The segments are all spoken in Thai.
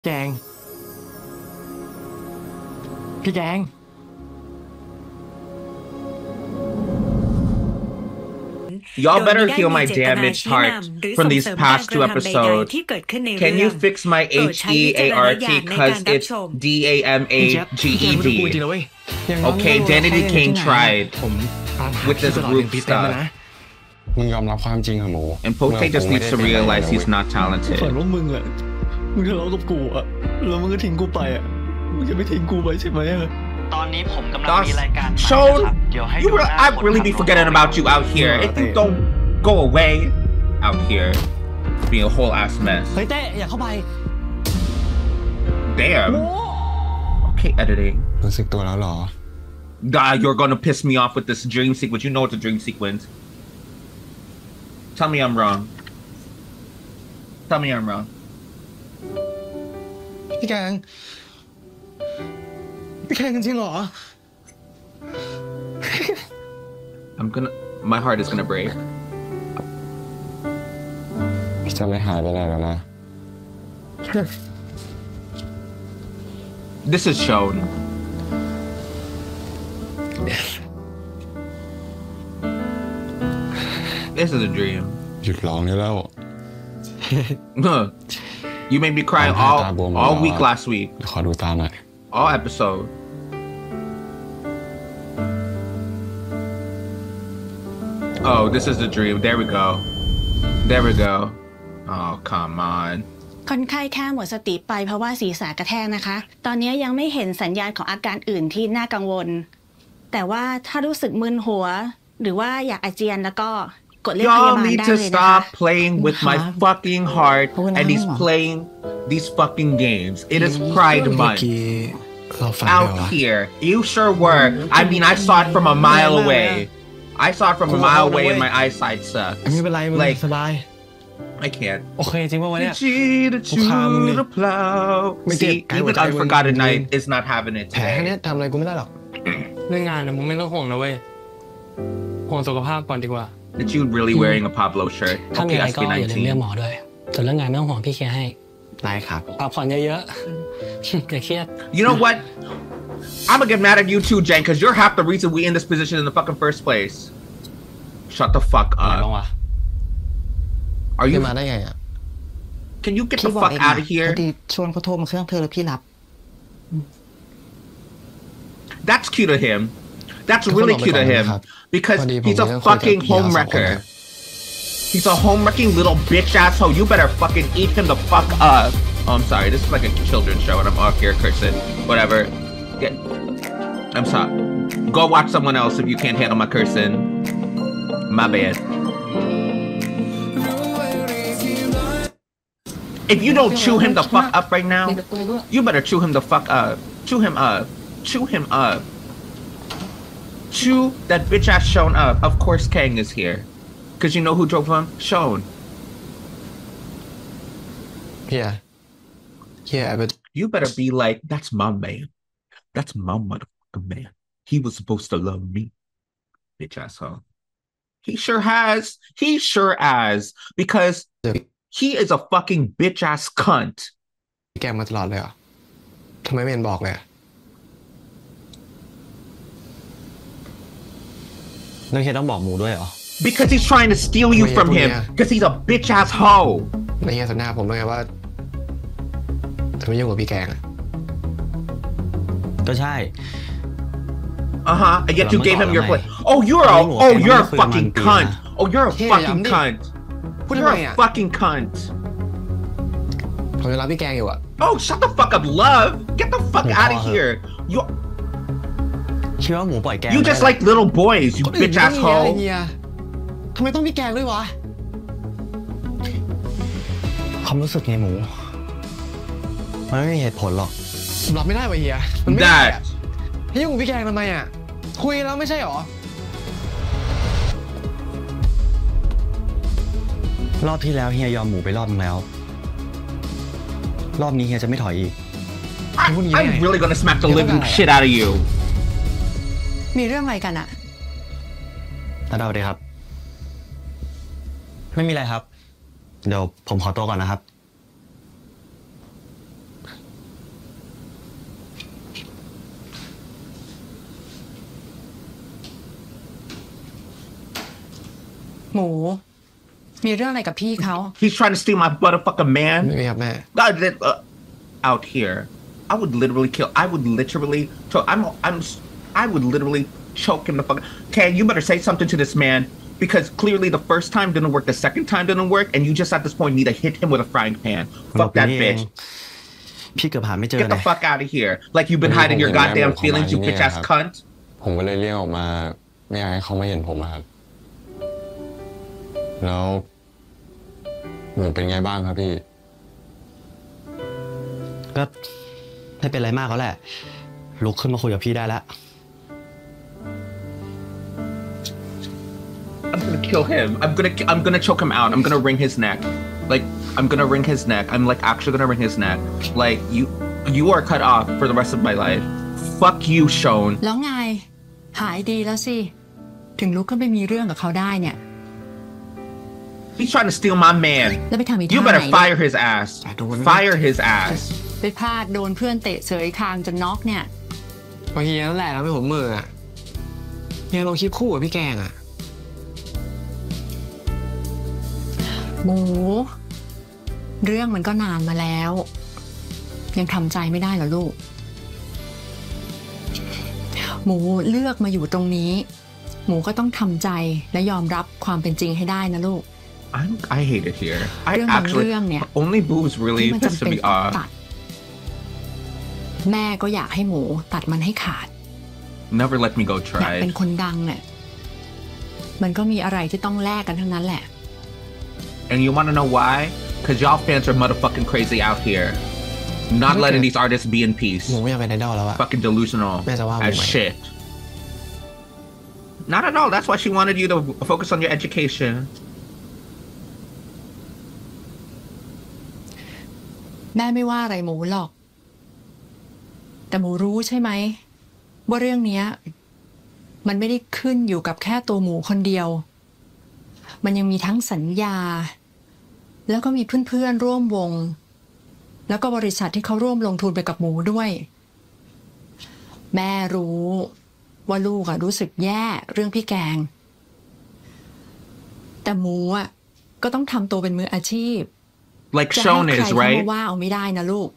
แจงพี่แจง Y'all better heal my damaged heart from these past two episodes. Can you fix my HEART cause it's DAMAGED? Okay, Danity Kane tried with this group stuff. มึงยอมรับความจริงเหรอหมู And Pote just needs to realize he's not ฝัน talented. ว่ามึงอะมึงทะเลาะกับกูอะแล้วมึงก็ทิ้งกูไปอะมึงจะไม่ทิ้งกูไปใช่ไหมอะตอนนี้ผมกำลังมีรายการ Sean, เดี๋ยวให้ you ดู will, หน้า I'd really be forgetting about you out here. If you don't go away out here, being a whole ass mess. เฮ้ยเต้อย่าเข้าไป Damn. Okay, editing. รู้สึกตัวแล้วเหรอ God, you're gonna piss me off with this dream sequence. You know it's a dream sequence. Tell me I'm wrong. Tell me I'm wrong. พี่แจงจริงเหรอ My heart is gonna break. จะไม่หายไปไหนแล้วนะ This is shown. This is a dream. หยุดร้องได้แล้ว You made me cry all week last week. ขอดูตาหน่อย All episode. Oh, this is the dream. There we go. There we go. Oh, come on. คนไข้แค่หมดสติไปเพราะว่าศีรษะกระแทกนะคะ ตอนนี้ยังไม่เห็นสัญญาณของอาการอื่นที่น่ากังวล แต่ว่าถ้ารู้สึกมึนหัว หรือว่าอยากอาเจียนแล้วก็กดเรียกพยา Y'all บาล need ได้ to เลยนะคะ stop playing with my fucking heart and he's playing these fucking games. It is Pride เมื่อ Month. กี้เราฝันไป Out วะ here. You sure were. I mean, I saw it from a mile away. I saw it from a mile away and my eyesight sucks. ไม่เป็นไรมึง Like, สบาย I can't. โอเคจริงป่าวะเนี่ย To chew the plow. See, even Unforgotten Night is not having it แผลแค่ today. นี้ทำอะไรกูไม่ได้หรอกเรื่องงานนะมึงไม่ต้องห่วงนะเว้ยห่วงสุขภาพก่อนดีกว่า That you really wearing a Pablo shirt. ถ้ามี Okay, อะไรก็อย่าลืมเรียก SB19. หมอด้วย ส่วนเรื่องงานไม่ต้องห่วงพี่เคลียร์ให้ได้ครับพักผ่อนเยอะๆ อย่าเครียด You know what? I'm gonna get mad at you too, Jen, because you're half the reason we in this position in the fucking first place. Shut the fuck อะไรบ้าง up. วะ Are พี่ you? มาได้ไงอ่ะ Can you get พี่ the บอก fuck เอง out นะ of here? พอดีชวนเขาโทรมาเครื่องเธอแล้วพี่รับ That's cute of him. That's really cute of him because he's a fucking homewrecker. He's a homewrecking little bitch asshole. You better fucking eat him the fuck up. Oh, I'm sorry. This is like a children's show and I'm off here cursing. Whatever. I'm sorry. Go watch someone else if you can't handle my cursing. My bad. If you don't chew him the fuck up right now, you better chew him the fuck up. Chew him up. Chew him up. Chew that bitch ass Sean up. Of course Kang is here. Cause you know who drove him? Sean. เฮียbut You better be like, that's my man. That's my motherfucking man. He was supposed to love me. Bitch asshole. He sure has. He sure has. Because he is a fucking bitch ass cunt. แกล้งมาตลอดเลยเหรอทำไมไม่เห็นบอกเลยอะเรื่องเคต้องบอกหมูด้วยเหรอ Because he's trying to steal you from him. Because he's a bitch ass hoe. ในเฮียสัญญาผมด้วยไงว่าจะไม่ยุ่งกับพี่แกงอะก็ใช่ And yet you gave him your play. Oh, you're a fucking cunt. Oh, you're a fucking cunt. พูดทำ You're ไม a อะ fucking cunt. ผมยังรักพี่แกงอยู่อะ Oh, shut the fuck up, love. Get the fuck out of here. You คิดว่าหมูปล่อยแก you just like little boys, you คนอื่น bitch ก็มีอะไร asshole. เฮียทำไมต้องพี่แกงด้วยวะความรู้สึกไงหมู มันไม่มีเหตุผลหรอกผมรับไม่ได้ว่ะเฮียมันไม่ได้อะ That ให้ยุ่งกับพี่แกงทำไมอะคุยแล้วไม่ใช่หรอรอบที่แล้วเฮียยอมหมูไปรอบนึงแล้ว รอบนี้เฮียจะไม่ถอยอีก I'm really gonna smack the living shit out of you. มีเรื่องอะไรกันอะแล้วเดาดีครับ ไม่มีอะไรครับ เดี๋ยวผมขอตัวก่อนนะครับหมูมีเรื่องอะไรกับพี่เขา He's trying to steal my motherfucking man. ไม่มีครับแม่ Out here, I would literally kill. I would literally. I would literally choke him the fuck. Okay, you better say something to this man because clearly the first time didn't work, the second time didn't work, and you just at this point need to hit him with a frying pan. Fuck that bitch. พี่เกือบหาไม่เจอ Get เล the ย fuck out of here. Like you've been hiding your goddamn feelings, you bitch ass cunt. ผมก็เลยเรียกออกมาไม่อยากให้เขามาเห็นผมอะครับแล้วหนูเป็นไงบ้างครับพี่ก็ไม่เป็นไรมากแล้วแหละลุกขึ้นมาคุยกับพี่ได้แล้ว I'm gonna kill him. I'm gonna choke him out. I'm gonna wring his neck. Like I'm gonna wring his neck. I'm like actually gonna wring his neck. Like you are cut off for the rest of my life. Fuck you, Sean. แล้วไงหายดีแล้วสิถึงลุกขึ้นไปมีเรื่องกับเขาได้เนี่ย He's trying to steal my man. แล้วไปทำอีก You ท่าไหน better fire his ass. Fire his ass. ไปพลาดโดนเพื่อนเตะเสยคางจนน็อกเนี่ยพอเฮียนั่นแหละเราไม่ผมมืออ่ะเฮียลงคลิปคู่กับพี่แกงอ่ะหมูเรื่องมันก็นานมาแล้ว ยังทำใจไม่ได้เหรอลูกหมูเลือกมาอยู่ตรงนี้หมูก็ต้องทำใจและยอมรับความเป็นจริงให้ได้นะลูก I hate it here. I เรื่องบาง actually เรื่องเนี่ย only booze ที่ really มันจำ pissed เป็น me ต้อง off. ตัดแม่ก็อยากให้หมูตัดมันให้ขาด Never let me go อยาก try. เป็นคนดังเนี่ยมันก็มีอะไรที่ต้องแลกกันทั้งนั้นแหละ And you want to know why? Because y'all fans are motherfucking crazy out here. Not letting these artists be in peace. หมูไม่อยากเป็นไอดอลแล้วอะ Fucking delusional แม่จะว่าหมู as ไหม shit. Not at all. That's why she wanted you to focus on your education. แม่ไม่ว่าอะไรหมูหรอก แต่หมูรู้ใช่ไหมว่าเรื่องนี้มันไม่ได้ขึ้นอยู่กับแค่ตัวหมูคนเดียวมันยังมีทั้งสัญญาแล้วก็มีเพื่อนๆร่วมวงแล้วก็บริษัทที่เขาร่วมลงทุนไปกับหมูด้วยแม่รู้ว่าลูกรู้สึกแย่เรื่องพี่แกงแต่หมูก็ต้องทำตัวเป็นมืออาชีพ Like จะ Sean ให้ is ใครเข้า right. มาว่าเอาไม่ได้นะลูก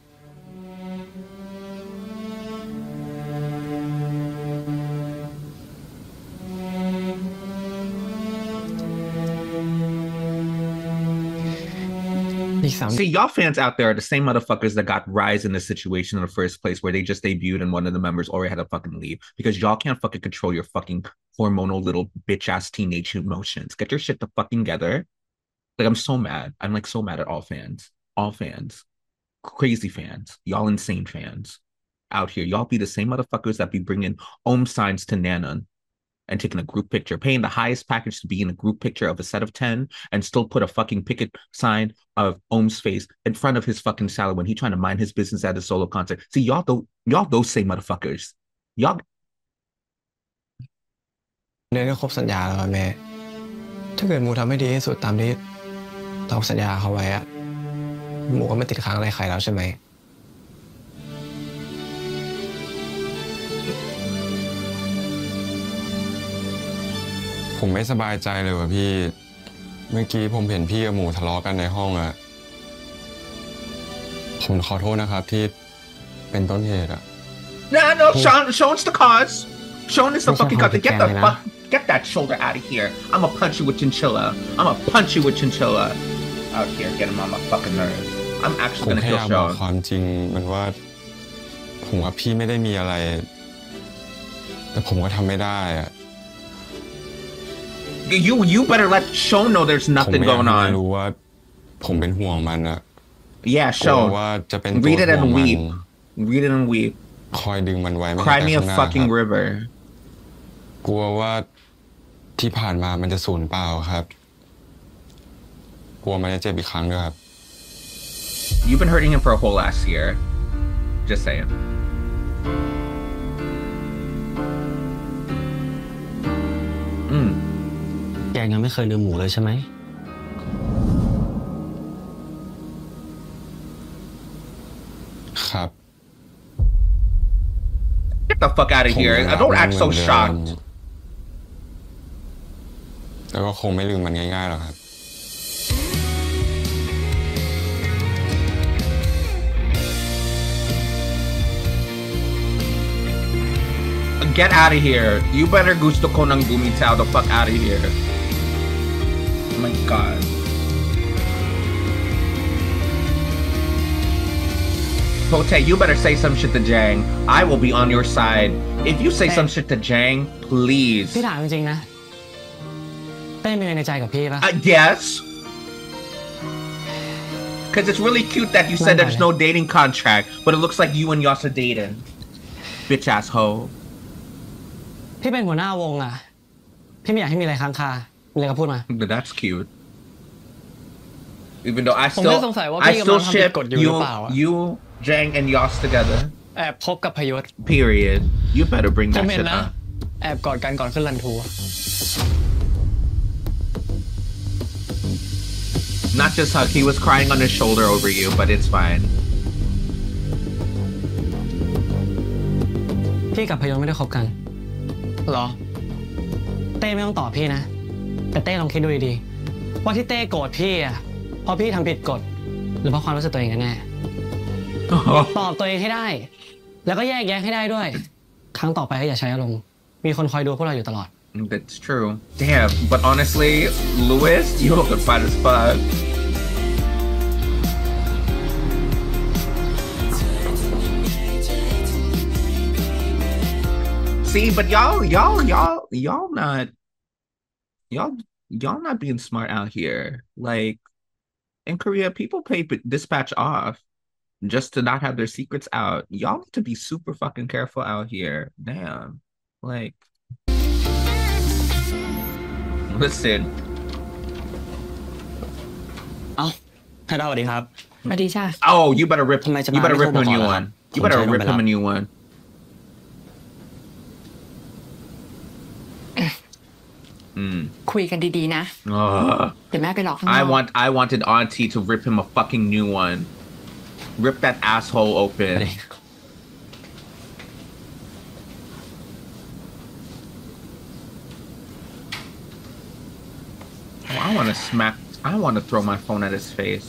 See, y'all fans out there are the same motherfuckers that got Rise in this situation in the first place, where they just debuted and one of the members already had to fucking leave because y'all can't fucking control your fucking hormonal little bitch ass teenage emotions. Get your shit to fucking together. Like, I'm so mad. I'm like so mad at all fans. All fans. Crazy fans. Y'all insane fans out here. Y'all be the same motherfuckers that be bringing signs to Nana and taking a group picture, paying the highest package to be in a group picture of a set of 10 and still put a fucking picket sign of Ohm's face in front of his fucking salad when he trying to mind his business at a solo concert. See, y'all those same motherfuckers. Y'all เนี่ยก็ครบสัญญาแล้วแม่ถ้าเกิดหมูทำให้ดีที่สุดตามที่เราสัญญาเขาไว้อะหมูก็ไม่ติดค้างอะไรใครแล้วใช่ไหมผมไม่สบายใจเลยว่ะพี่เมื่อกี้ผมเห็นพี่กับหมูทะเลาะกันในห้องอะผมขอโทษนะครับที่เป็นต้นเหตุอะ No, Sean's the cause. Sean is the fucking cause. Get that shoulder out of here. I'ma punch you with chinchilla. Out here, get him on my fucking nerves. I'm ผม actually gonna แค่อยาก kill บอก Sean. ความจริงมันว่าผมกับพี่ไม่ได้มีอะไรแต่ผมก็ทำไม่ได้อะ You better let Sean know there's ผม nothing ไม่อยาก going ให้มัน on. รู้ว่าผมเป็นห่วงมันอะ Yeah, กลัว Sean. ว่าจะเป็นตัว Read it ห่วง and มัน weep. Read it and weep. คอยดึงมันไว้ไม่ให้ Cry ไป me ข้า a งหน้า fucking ครับ river. กลัวว่าที่ผ่านมามันจะสูญเปล่าครับกลัวมันจะเจ็บอีกครั้งด้วยครับ You've been hurting him for a whole last year. Just saying. แกยังไม่เคยลืมหมูเลยใช่ไหมครับ Get the fuck out of ผม here. รัก Don't มัน act เห so มือนเดิม shocked. แล้วก็คงไม่ลืมมันง่ายๆหรอกครับ Get out of here. You better gusto ko ng bumitaw the fuck out of here. Oh my god. Pote, you better say some shit to Jang. I will be on your side. If you say some shit to Jang, please. พี่ถามจริงๆนะเต้มีอะไรในใจกับพี่ปะ Yes. Because it's really cute that you said there's no dating contract, but it looks like you and Yas are dating. Bitch ass hoe. พี่เป็นหัวหน้าวงอ่ะพี่ไม่อยากให้มีอะไรค้างคามีอะไรก็พูดมา But that's cute. Even though I ผมไม่สงสัยว่าพี่กำลังทำผิดกฎอยู่หรือเปล่า you, Jang and Yas together. แอบคบกับพยศ Period. You better bring ผม that เห็น shit นะ up. แอบกอดกันก่อนขึ้นรันทัวร์ Not just hug. He was crying on his shoulder over you, but it's fine. พี่กับพยศไม่ได้คบกันหรอเต้ไม่ต้องตอบพี่นะแต่เต้ลองคิดดูดีๆว่าที่เต้โกรธพี่อ่ะเพราะพี่ทำผิดกฎหรือเพราะความรู้สึกตัวเองกันแน่ตอบตัวเองให้ได้แล้วก็แยกแยะให้ได้ด้วยครั้งต่อไปก็อย่าใช้อารมณ์มีคนคอยดูพวกเราอยู่ตลอด That's true. Damn, but honestly, Louis, you look fine as fuck. See, but y'all not being smart out here. Like in Korea, people pay dispatch off just to not have their secrets out. Y'all need to be super fucking careful out here. Damn. Like, listen. เอ้าให้ได้สวัสดีครับสวัสดีจ้า Oh, you better rip. ทำไมจะ You better มาไม่ rip him a โทร new มาก่อนล่ะ one. You better ผมใช้ rip โทรไป him รับ a new one. คุยกันดีๆนะ Ugh. เดี๋ยวแม่ไปรอข้างนอก I wanted Auntie to rip him a fucking new one. Rip that asshole open. Oh, I want to throw my phone at his face.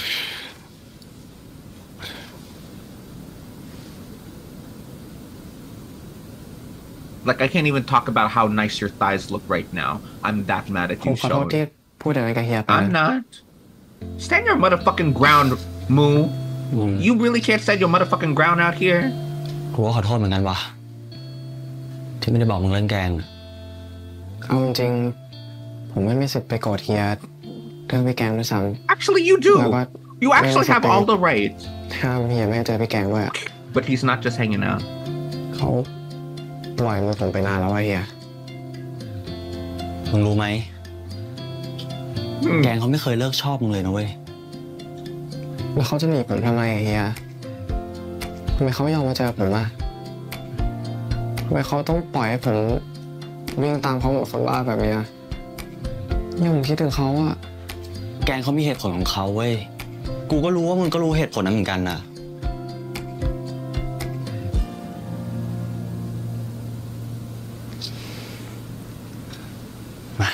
Like, I can't even talk about how nice your thighs look right now. I'm that mad at ผม you, ขอโทษ Sean. ที่พูดอะไรกับเฮียไป I'm not. Stand your motherfucking ground, Moo. You really can't stand your motherfucking ground out here? กูก็ขอโทษเหมือนกันว่ะที่ไม่ได้บอกมึงเรื่องแกงเอาจริงๆผมไม่มีสิทธิ์ไปโกรธเฮียเรื่องพี่แกงด้วยซ้ำ Actually, you do. แล้วก็ You actually have all the rights. ห้ามเฮียไม่ให้เจอพี่แกงด้วย But he's not just hanging out. เขาปล่อยมือผมไปนานแล้วว่าเฮียมึงรู้ไหมแกงเขาไม่เคยเลิกชอบมึงเลยนะเว้ยแล้วเขาจะหนีผมทำไมอะเฮียทำไมเขาไม่ยอมมาเจอผมอะทำไมเขาต้องปล่อยให้ผมวิ่งตามเขาเหมือนคนบ้าแบบนี้อะเนี่ยผมคิดถึงเขาอะแกงเขามีเหตุผลของเขาเว้ย กูก็รู้ว่ามึงก็รู้เหตุผลนั้นเหมือนกันนะมา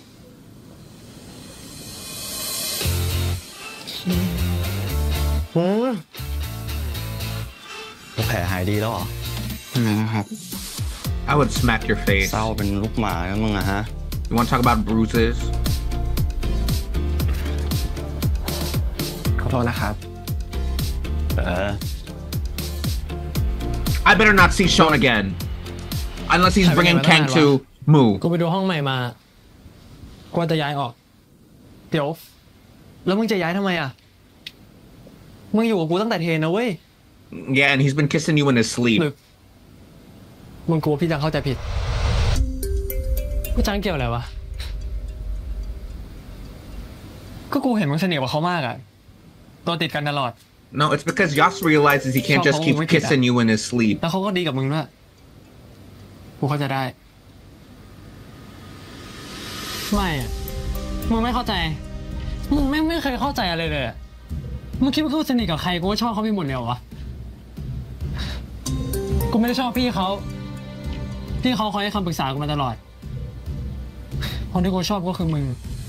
แผลหายดีแล้วเหรอยังไงนะครับ I would smack your face. เศร้าเป็นลูกหมาแล้วมึงอะฮะ You want to talk about bruises? ขอโทษนะครับ I better not see Sean again. Unless he's bringing Kang to Moo. กูไปดูห้องใหม่มากูจะย้ายออกเดี๋ยวแล้วมึงจะย้ายทำไมอ่ะมึงอยู่กับกูตั้งแต่เทรนนะเว้ย Yeah, and he's been kissing you in his sleep. มึงกลัวพี่จะเข้าใจผิดกูจังเกี่ยวอะไรวะก็กูเห็นมึงสนิทกับเขามากอะตัวติดกันตลอด No, it's because Yas realizes he can't just keep kissing you in his sleep. แล้วเขาก็ดีกับมึงด้วยกูเข้าใจได้ไม่อะมึงไม่เข้าใจมึงไม่เคยเข้าใจอะไรเลยอะมึงคิดว่ากูสนิทกับใครกูก็ชอบเขาไปหมดเลยวะกูไม่ได้ชอบพี่เขาคอยให้คำปรึกษากูมาตลอดพอคนที่กูชอบก็คือมึง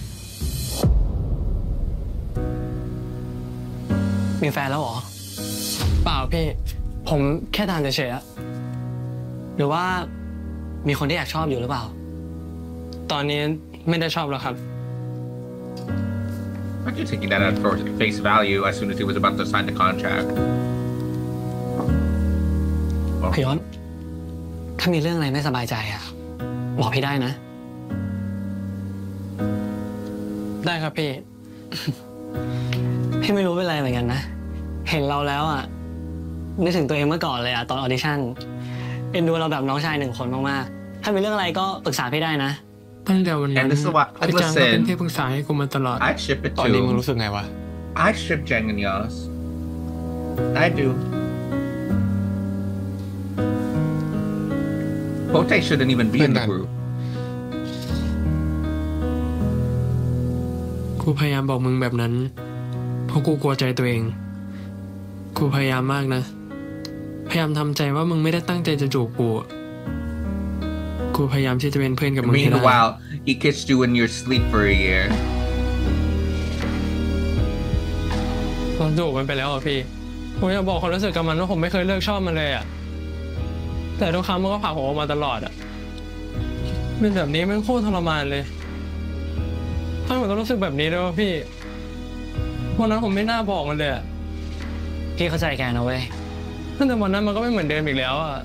มีแฟนแล้วเหรอเปล่าพี่ผมแค่ตามเฉยๆหรือว่ามีคนที่อยากชอบอยู่หรือเปล่าตอนนี้ไม่ได้ชอบแล้วครับ Aren't you taking that at face value as soon as he was about to sign the contract? พี่ย้อนถ้ามีเรื่องอะไรไม่สบายใจอ่ะบอกพี่ได้นะได้ครับพี่ พี่ไม่รู้เป็นไรเหมือนกันนะเห็นเราแล้วอ่ะนึกถึงตัวเองเมื่อก่อนเลยอ่ะตอนออดิชั่นเอ็นดูเราแบบน้องชายหนึ่งคนมากๆถ้ามีเรื่องอะไรก็ปรึกษาพี่ได้นะตั้งแต่วันนั้นพี่จังก็เป็นที่ปรึกษาให้กูมาตลอด I ship it ตอนนี้มึง too. รู้สึกไงวะ I ship Jang and Yas. I do. Pote shouldn't even be in the group. กูพยายามบอกมึงแบบนั้นเพราะกูกลัวใจตัวเองกูพยายามมากนะพยายามทำใจว่ามึงไม่ได้ตั้งใจจะจูบกูพยายามที่จะเป็นเพื่อนกับมึงให้ได้ Meanwhile, he kissed you in your sleep for a year. ตอนจูบมันไปแล้วอ่ะพี่ผมอยากบอกความรู้สึกกับมันว่าผมไม่เคยเลิกชอบมันเลยอ่ะแต่ทุกครั้งมันก็ผลักผมออกมาตลอดอ่ะเป็นแบบนี้มันโคตรทรมานเลยถ้าผมต้องรู้สึกแบบนี้ด้วยพี่วันนั้นผมไม่น่าบอกมันเลยอ่ะพี่เข้าใจแกนะเว้ยตั้งแต่วันนั้นมันก็ไม่เหมือนเดิมอีกแล้วอ่ะ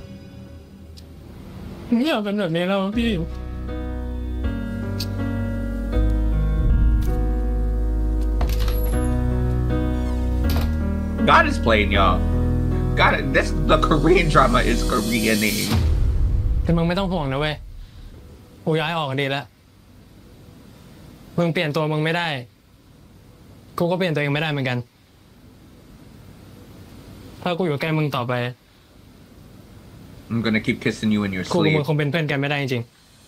ไม่อยากเป็นแบบนี้แล้วพี่ God is playing, y'all. God, the Korean drama is Koreaning. แต่มึงไม่ต้องห่วงนะเว้ยกูย้ายออกกันดีแล้วมึงเปลี่ยนตัวมึงไม่ได้กูก็เปลี่ยนตัวเองไม่ได้เหมือนกันถ้ากูอยู่ใกล้มึงต่อไป I'm gonna keep kissing you in your กูกับมึ sleep. งคงเป็นเพื่อนกันไม่ได้จริง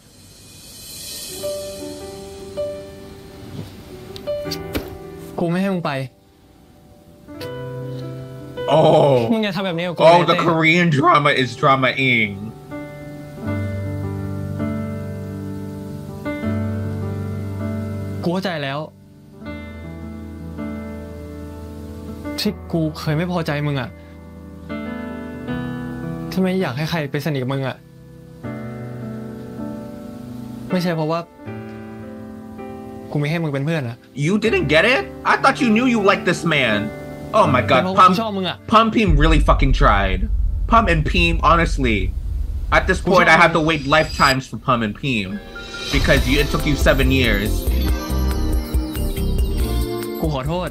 ๆกูไม่ให้มึงไป Oh. มึงอย่าทำแบบนี้กับกู Oh, the Korean drama is drama-ing. กูเข้าใจแล้วที่กูเคยไม่พอใจมึงอ่ะที่ไม่อยากให้ใครไปสนิทกับมึงอ่ะไม่ใช่เพราะว่ากูไม่ให้มึงเป็นเพื่อนอ่ะ You didn't get it? I thought you knew you liked this man. Oh my แต่ god, เพราะ Pum, กูชอบมึงอ่ะ Pum Pim really fucking tried. Pum and Pim, honestly. At this point, I have to wait lifetimes for Pum and Pim. Because it took you 7 years. กูขอโทษ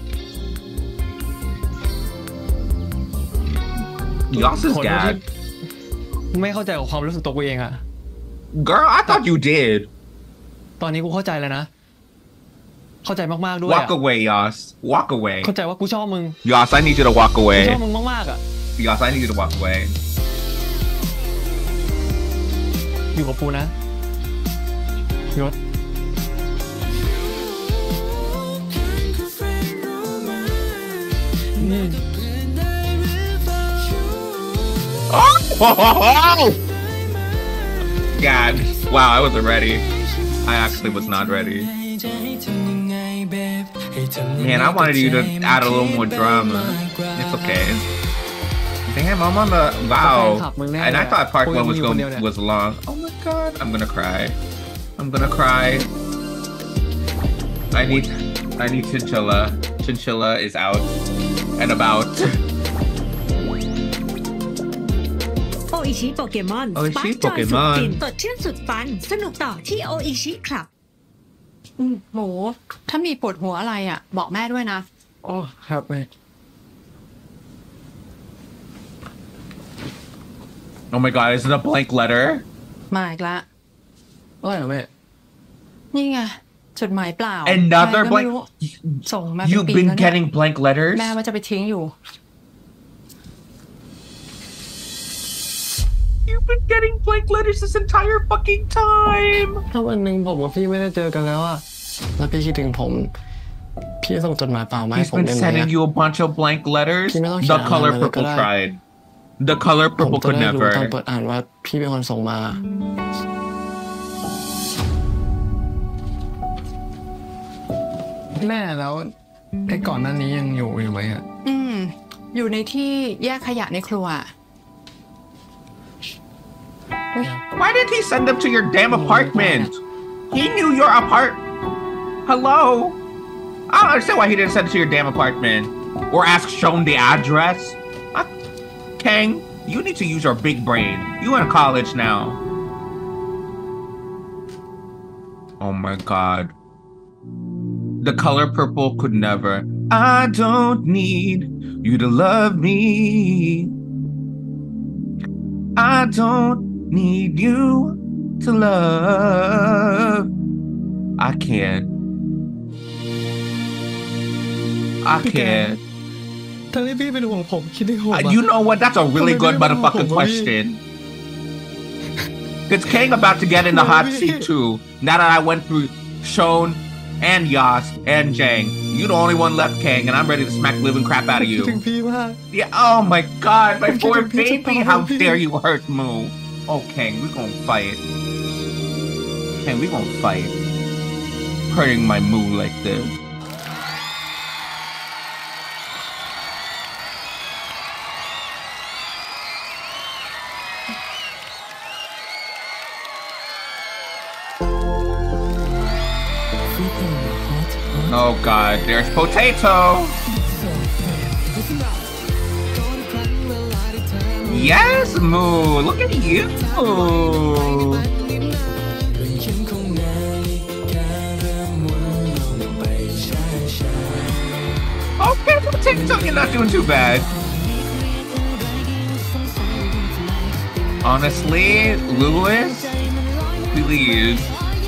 Yas is ขอโทษที่ gag. ไม่เข้าใจกับความรู้สึกตัวกูเองอ่ะ Girl, I thought you did. ตอนนี้กูเข้าใจแล้วนะเข้าใจมากๆด้วย Walk away, Yas. Walk away. เข้าใจว่ากูชอบมึง Yas, I need you to walk กู away. ชอบมึงมากๆอ่ะ Yas, I need you to walk away. อยู่กับกูนะยศ Oh! God. Wow, I wasn't ready. I actually was not ready. Man, I wanted you to add a little more drama. It's okay. Damn, I'm on the... Wow. And I thought part 1 was long. Oh my god. I'm gonna cry. I'm gonna cry. I need Chinchilla. Chinchilla is out and about. โออิชิโปเกมอนโออิชิสปาร์คจอยสุด Pokemon ฟินสดชื่นสุดฟันสนุกต่อที่โออิชิครับหมูถ้ามีปวดหัวอะไรอ่ะบอกแม่ด้วยนะโอ้ครับแม่ Oh my god, is it a blank letter? มาอีกละอะไรเหรอแม่นี่ไงจดหมายเปล่า Another ใครก็ไม่ blank... รู้ส่งมาเป็น You've ปี been แล้วเนี่ย getting blank letters? แม่ว่าจะไปทิ้งอยู่ You've been getting blank letters this entire fucking time! ถ้าวันหนึ่งผมกับพี่ไม่ได้เจอกันแล้วอะแล้วพี่คิดถึงผมพี่ส่งจดหมายเปล่ามาให้ He's ผม been ได้ไหม sending you a bunch of blank letters? พี่ไม่ต้อง The เขียน color อะไรมาเลยก็ purple ได้ tried. The color ผม purple จะ could ได้รู้ตอน never. เปิดอ่านว่าพี่เป็นคนส่งมาแม่แล้วไอ้ก่อนหน้านี้ยังอยู่ไหมอ่ะอยู่ในที่แยกขยะในครัว Why did he send them to your damn apartment? He knew your Hello? I don't understand why he didn't send it to your damn apartment. Or ask Sean the address. Kang, you need to use your big brain. You in college now. Oh my god. The color purple could never. I don't need you to love me. I don't need you to love. I can't. I can't. You know what? That's a really good motherfucking question. Because Kang about to get in the hot seat too. Now that I went through Sean and Yas and Jang. You the only one left, Kang, and I'm ready to smack living crap out of you. Yeah, oh my god, my poor baby. How dare you hurt Moo? Oh, Kang, we gonna fight. Kang, we gonna fight. Hurting my Moo like this. Oh god, there's Potato! Yes, Moo! Look at you! Okay, Potato, you're not doing too bad. Honestly, Louis, please.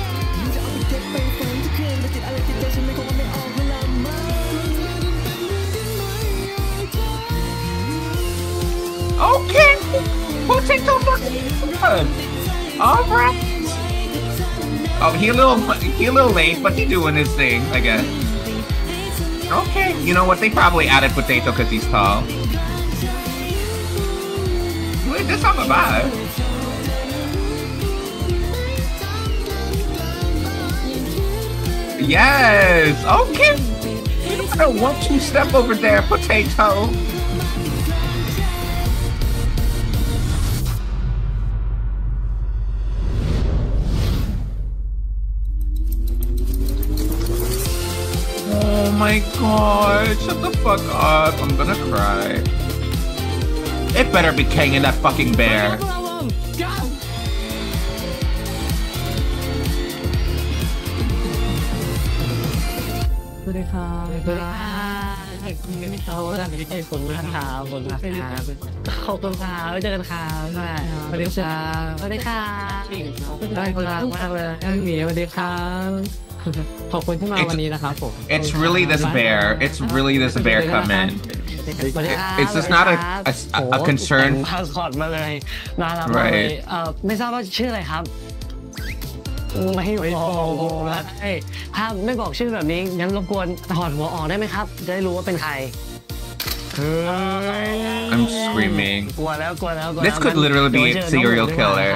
Okay, Potato looking good. All right. Oh, he a little late, but he doing his thing, I guess. Okay, you know what? They probably added Potato because he's tall. Wait, this not bad. Yes. Okay. You don't gotta 1-2 step over there, Potato. Oh my god, shut the fuck up. I'm gonna cry. It better be Kang and that fucking bear. It's really this bear. It's really this bear comment. It's just not a concern. Right. ไม่ทราบว่าชื่ออะไรครับไม่บอกถ้าไม่บอกชื่อแบบนี้งั้นรบกวนถอดหัวออกได้ไหมครับจะได้รู้ว่าเป็นใคร I'm screaming. This could literally be a serial killer.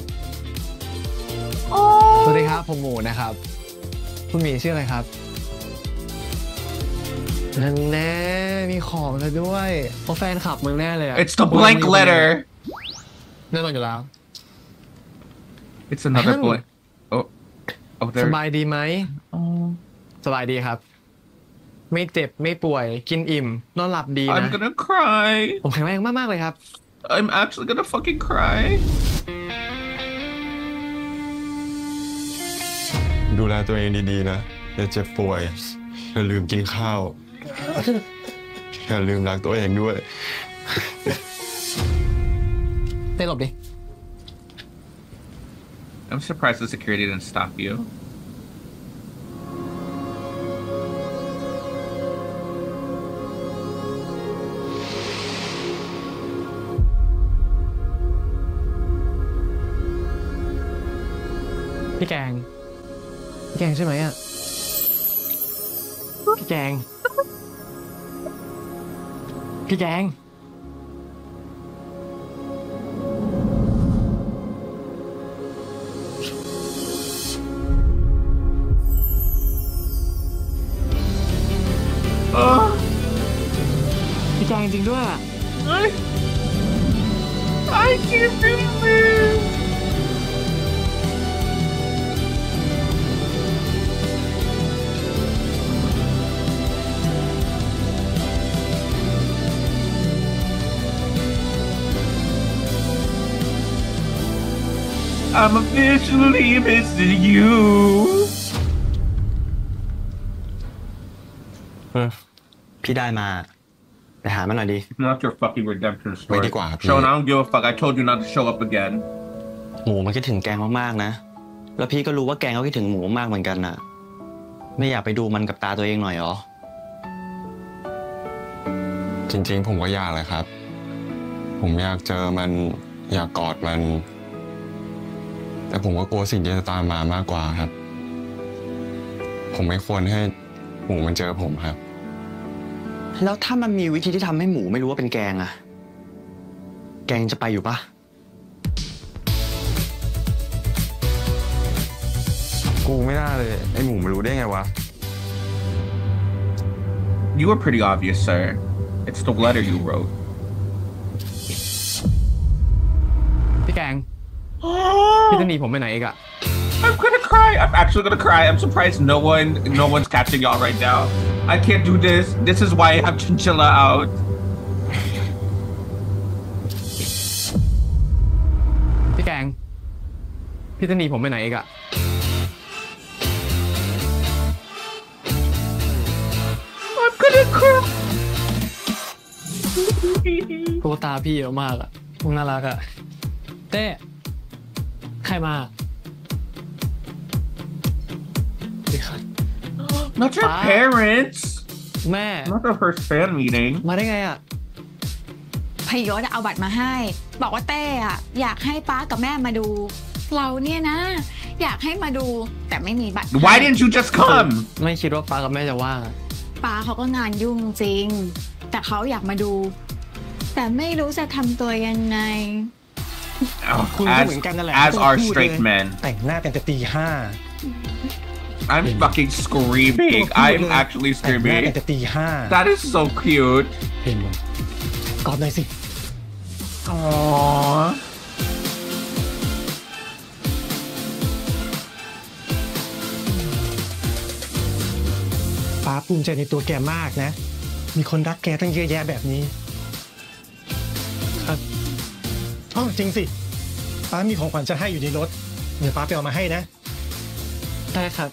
สวัสดีครับผมหมูนะครับคุณหมีชื่ออะไรครับนั่นแน่มีของเลยด้วยเพราะแฟนคลับมึงแน่เลย It's the blank letter. แน่นอนอยู่แล้ว It's another blank. Oh, สบายดีไหมสบายดีครับไม่เจ็บไม่ป่วยกินอิ่มนอนหลับดีนะ I'm gonna cry. ผมแข็งแรงมากๆเลยครับ I'm actually gonna fucking cry. ดูแลตัวเองดีๆนะอย่าเจ็บป่วยอย่าลืมกินข้าวอย่าลืมรักตัวเองด้วยเต้นหลบดิ I'm surprised the security didn't stop you. พี่แกงใช่ไหมอ่ะพี่แกงจริงๆด้วย I can't do this. I'm officially missing you. พี่ได้มาไปหามันหน่อยดิ Not your fucking redemption ไว้ story. ดีกว่าพี่ Sean, I don't give a fuck. I told you not to show up again. หมูมันคิดถึงแกงมากๆนะ แล้วพี่ก็รู้ว่าแกงเขาคิดถึงหมูมากเหมือนกันน่ะ ไม่อยากไปดูมันกับตาตัวเองหน่อยหรอจริงๆผมก็อยากเลยครับ ผมอยากเจอมันอยากกอดมัน แต่ผมก็กลัวสิ่งที่จะตามมามากกว่าครับ ผมไม่ควรให้หมูมันเจอผมครับแล้วถ้ามันมีวิธีที่ทำให้หมูไม่รู้ว่าเป็นแกงอะแกงจะไปอยู่ปะกูไม่น่าเลยไอหมูมันรู้ได้ไงวะ You were pretty obvious, sir. It's the letter you wrote. พี่แกง พี่จะหนีผมไปไหนอีกอะ I'm gonna cry. I'm actually gonna cry. I'm surprised no one's catching y'all right now. I can't do this. This is why I have Chinchilla out. พี่แกง พี่จะหนีผมไปไหนอีกอะ I'm gonna cry. โกตาพี่เยอะมากอะมึงน่ารักอะเต้ใครมา Not your parents. แม่ Not the first fan meeting. มาได้ไงอะพยศเอาบัตรมาให้ บอกว่าเต้อะอยากให้ป้ากับแม่มาดู เราเนี่ยนะ อยากให้มาดูแต่ไม่มีบัตร Why didn't you just come? ไม่คิดว่าป้ากับแม่จะว่างป้าเขาก็งานยุ่งจริง แต่เขาอยากมาดู แต่ไม่รู้จะทำตัวยังไง As are straight men. แต่งหน้ากันแต่ตี 5 I'm fucking screaming. I'm actually แต่งหน้ากัน screaming. แต่ตี 5 That is so cute. เห็นมั้ยกอดหน่อยสิ Aww. ป้าภูมิใจในตัวแกมากนะ มีคนรักแกตั้งเยอะแยะแบบนี้ครับอ๋อจริงสิป้ามีของขวัญจะให้อยู่ในรถเดี๋ยวป้าไปเอามาให้นะได้ครับ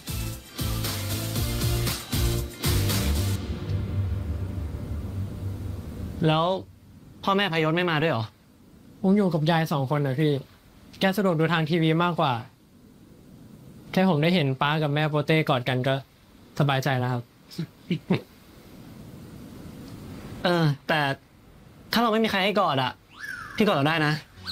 แล้วพ่อแม่พยศไม่มาด้วยเหรอผมอยู่กับยาย2 คนนะพี่ แกสะดวกดูทางทีวีมากกว่า แค่ผมได้เห็นป้ากับแม่โปเต้กอดกันก็สบายใจแล้วครับแต่ถ้าเราไม่มีใครให้กอดอะพี่กอดเราได้นะ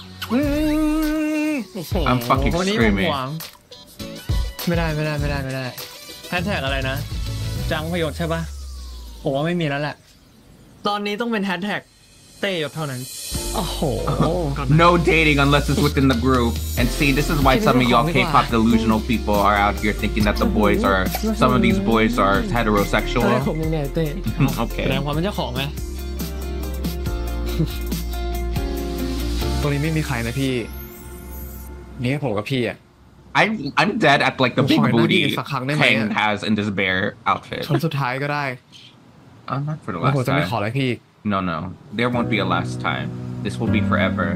I'm fucking วันนี้ผม screaming. หวังไม่ได้แฮชแท็กอะไรนะ จังพยศใช่ปะผมว่าไม่มีแล้วแหละ ตอนนี้ต้องเป็นแฮชแท็กเต้ยศเท่านั้นโอ้โห No dating unless it's within the group. And see, this is why some of y'all K-pop delusional people are out here thinking that some of these boys are แสดง heterosexual. ผมยังไงเต้ Okay. แสดงความเป็นเจ้าของไหมตรงนี้ไม่มีใครนะพี่นี่แค่ผมกับพี่อะ I'm dead at like the big ขอให้หน้าที่ booty สักครั้งได้ไหม Kang has in this bear outfit. ครั้งสุดท้ายก็ได้ Not for the แล้วผม last จะไม่ขอ time. อะไรพี่ No. There won't be a last time. This will be forever.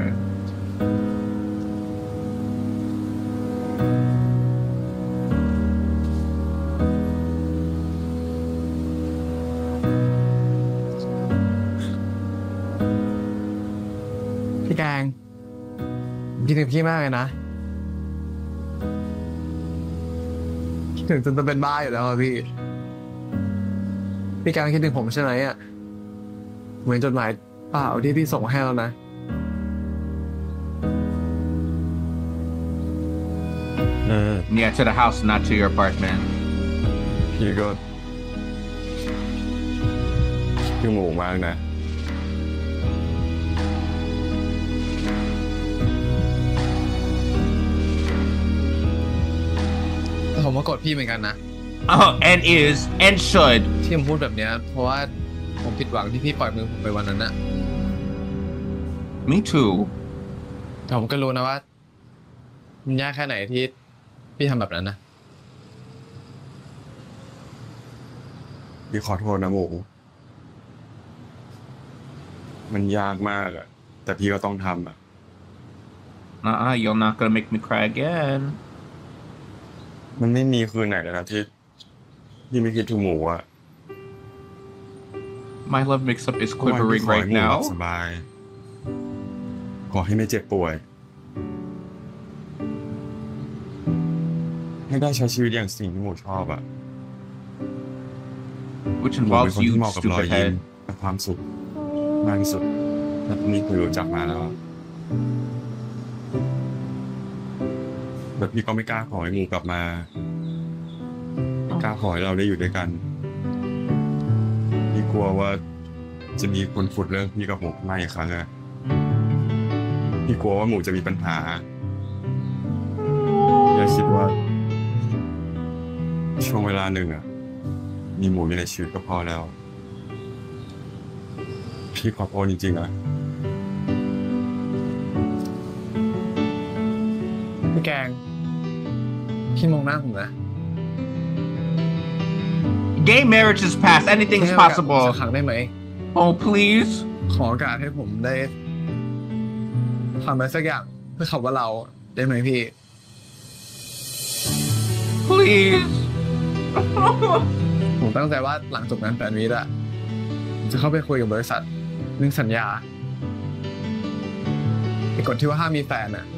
พี่แกงคิดถึงพี่มากเลยนะคิดถึงจนจะเป็นบ้าอยู่แล้วอะพี่แกงคิดถึงผมใช่ไหมอะเหมือนจดหมายเปล่าที่พี่ส่งให้แล้วนะ Yeah, to the house, not to your apartment. พี่ก็คือหมูมากนะผมก็กดพี่เหมือนกันนะ Oh, and is and should. ที่ผมพูดแบบเนี้ยเพราะว่าผมผิดหวังที่พี่ปล่อยมือผมไปวันนั้นนะ Me too แต่ผมก็รู้นะว่ามันยากแค่ไหนที่พี่ทำแบบนั้นนะพี่ขอโทษนะหมูมันยากมากอะแต่พี่ก็ต้องทำอะ You're not gonna make me cry again มันไม่มีคืนไหนเลยนะที่พี่ไม่คิดถึงหมูอะ My love mix-up is quivering right now สบายขอให้ไม่เจ็บป่วยให้ได้ใช้ชีวิตอย่างสิ่งที่หมูชอบอะ Which involves you เหมาะกับรอยยิ้มและความสุขมากที่สุดและนี่คือรู้จักมาแล้วแบบพี่ก็ไม่กล้าขอให้หมูกลับมาไม่กล้าขอให้เราได้อยู่ด้วยกันพี่กลัวว่าจะมีคนขุดเรื่องพี่กับหมูมาอีกครั้งอะพี่กลัวว่าหมูจะมีปัญหาอย่าคิดว่าช่วงเวลาหนึ่งอะมีหมูอยู่ในชีวิตก็พอแล้วพี่ขอโทษจริงๆอะพี่แกงพี่มองหน้าผมนะ Gay marriage is past anything's possible สักครั้งได้ไหม Oh please ขอโอกาสให้ผมได้ทำอะไรสักอย่างเพื่อคำว่าเราได้ไหมพี่ Please ผมตั้งใจว่าหลังจบงานแฟนมีตอะจะเข้าไปคุยกับบริษัทเรื่องสัญญาไอ้กฎที่ว่าห้ามมีแฟนอะ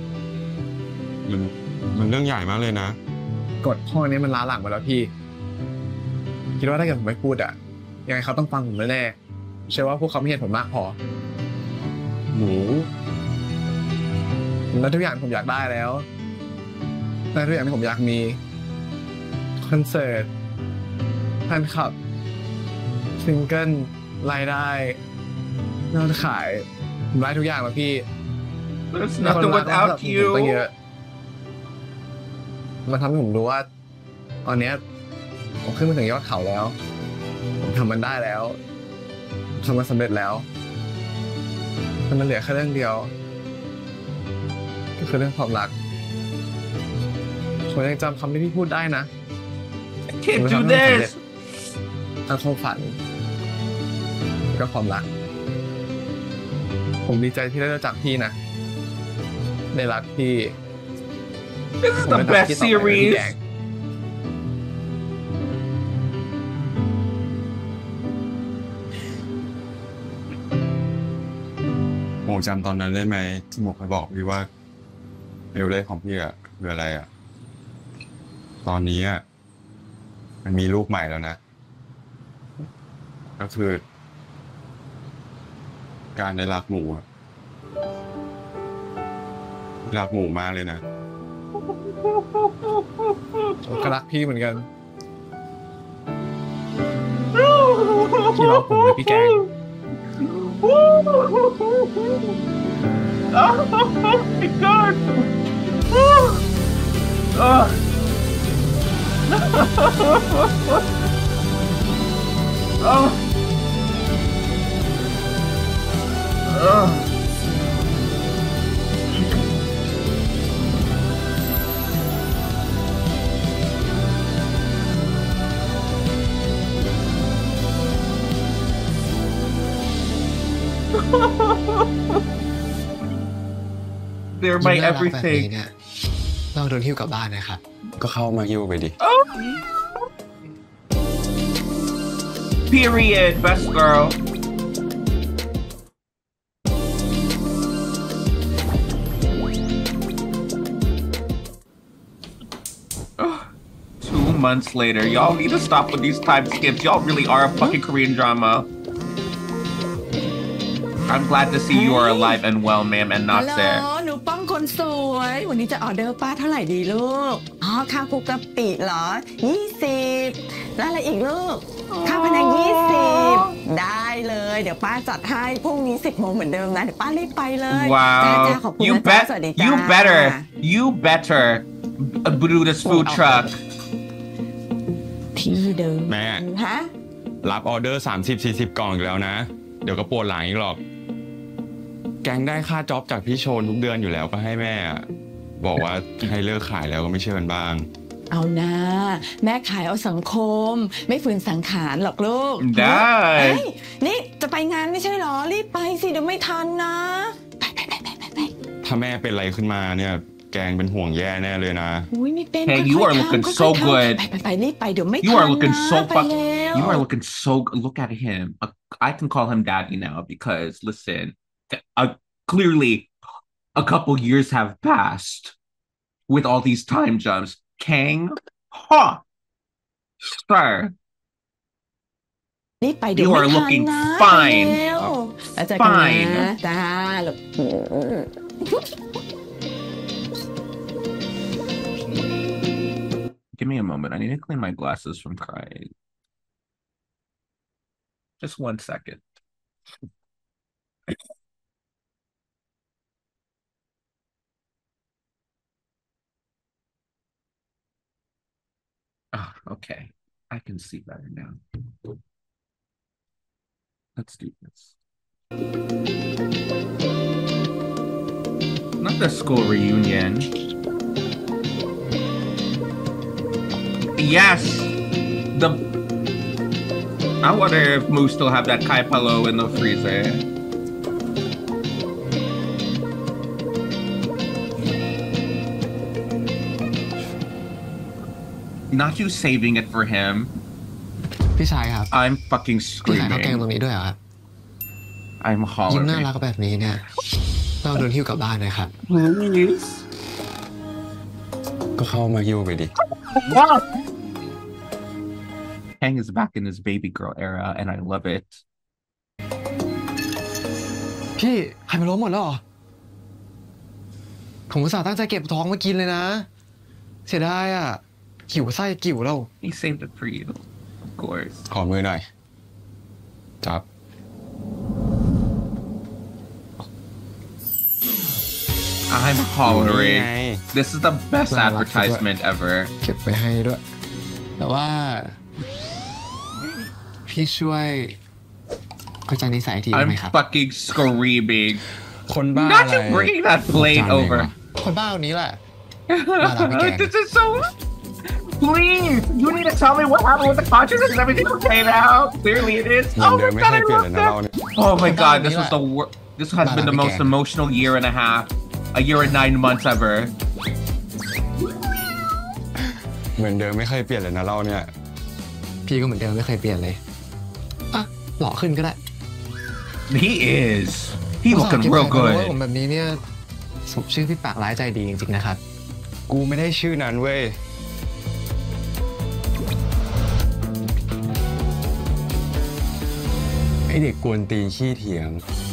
มันเรื่องใหญ่มากเลยนะกฎข้อนี้มันล้าหลังไปแล้วพี่คิดว่าถ้าเกิดผมไม่พูดอะยังไงเขาต้องฟังผมแน่ๆเชื่อว่าพวกเขาไม่เห็นผมมากพอหมูแล้วทุกอย่างผมอยากได้แล้วแต่ทุกอย่างที่ผมอยากมีคอนเสิร์ตแฟนคลับซิงเกิลรายได้ยอดขายผมได้ทุกอย่างแล้วพี่ There's nothing without you ตั้งเยอะมันทำให้ผมรู้ว่าตอนนี้ผมขึ้นมาถึงยอดเขาแล้วผมทำมันได้แล้วทำมันสำเร็จแล้วมันเหลือแค่เรื่องเดียวก็คือเรื่องความรักผมยังจำคำที่พี่พูดได้นะ I can't do this ทั้งความฝันก็ความรักผมดีใจที่ได้รู้จักพี่นะได้รักพี่ This is the best series หมูจำตอนนั้นได้ไหมที่หมูเคยบอกพี่ว่าเอลเล่ของพี่อะคืออะไรอะตอนนี้อะมันมีลูกใหม่แล้วนะก็คือการได้รักหมูรักหมูมากเลยนะก็รักพี่เหมือนกันพี่รักผมเลยพี่แกง Oh my god They're my everything เราโดนหิ้วกลับบ้านนะครับก็เข้ามาหิ้วไปดิ Period best girl 2 months later y'all need to stop with these time skips y'all really are a fucking Korean drama I'm glad to see you are alive and well ma'am and not there หนูป้องคนสวยวันนี้จะออเดอร์ป้าเท่าไหร่ดีลูกอ๋อข้าวคลุกกะปิเหรอ20แล้วอะไรอีกลูกข้าวพนัก20ได้เลยเดี๋ยวป้าจัดให้พรุ่งนี้10 โมงเหมือนเดิมนะเดี๋ยวป้ารีบไปเลย Wow จ้าขอบคุณนะจ๊ะสวัสดีจ้า you better brew this food truck ที่เดิมแม่ฮะรับออเดอร์30-40 กล่องอีกแล้วนะเดี๋ยวก็ปวดหลังอีกหรอกแกงได้ค่าจ็อบจากพี่โชนทุกเดือนอยู่แล้วก็ให้แม่บอกว่าให้เลิกขายแล้วก็ไม่เชื่อมันบ้างเอานะแม่ขายเอาสังคมไม่ฝืนสังขารหรอกลูกได้นี่จะไปงานไม่ใช่หรอรีบไปสิเดี๋ยวไม่ทันนะไปถ้าแม่เป็นอะไรขึ้นมาเนี่ยแกงเป็นห่วงแย่แน่เลยนะอุ้ยไม่เป็น Hey you are looking so good ไปรีบไปเดี๋ยวไม่ทัน You are looking so you are looking so look at him I can call him daddy now because listen clearly a couple years have passed with all these time jumps Kang sir you are looking fine fine จ้า Give me a moment. I need to clean my glasses from crying. Just 1 second. Oh, okay. I can see better now. Let's do this. Not the school reunion. Yes! I wonder if Moose still have that Kai Palo in the freezer. Not you saving it for him. พี่ชายครับ I'm fucking พี่ชาย screaming. เอาแกงตรงนี้ด้วยเหรอครับ I'm ยิ้มน่า hollering. รักแบบนี้เนี่ยต้องโดนหิ้วกลับบ้านเลยครับ Please. ก็เข้ามาหิ้วไปดิ Kang is back in his baby girl era, and I love it. พี่ไข่มันล้มหมดแล้วเหรอผมอุตส่าห์ตั้งใจเก็บท้องมากินเลยนะเสียดายอ่ะกิ่วไส้กิ่วแล้ว He saved it for you, of course. ขอมือหน่อยจับ I'm hollering. This is the best advertisement ever. เก็บไปให้ด้วยแต่ว่าพี่ช่วยเข้าใจนิสัยทีไหมครับ I'm fucking screaming. คนบ้า Not you bringing that plate over. คนบ้าคนนี้แหละ This is so. Please, you need to tell me what happened with the consciousness. Is everything okay now? Clearly it is. Oh my god, I love that. Oh my god, this was the worst. This has been the most emotional year and a half, a year and 9 months ever. เหมือนเดิมไม่เคยเปลี่ยนเลยนะเราเนี่ยพี่ก็เหมือนเดิมไม่เคยเปลี่ยนเลยอ่ะหล่อขึ้นก็ได้ He is. He looking real good. ผมแบบนี้เนี่ยสมชื่อพี่ปากร้ายใจดีจริงๆนะครับกูไม่ได้ชื่อนั้นเว้ยไอเด็กกวนตีนขี้เถียง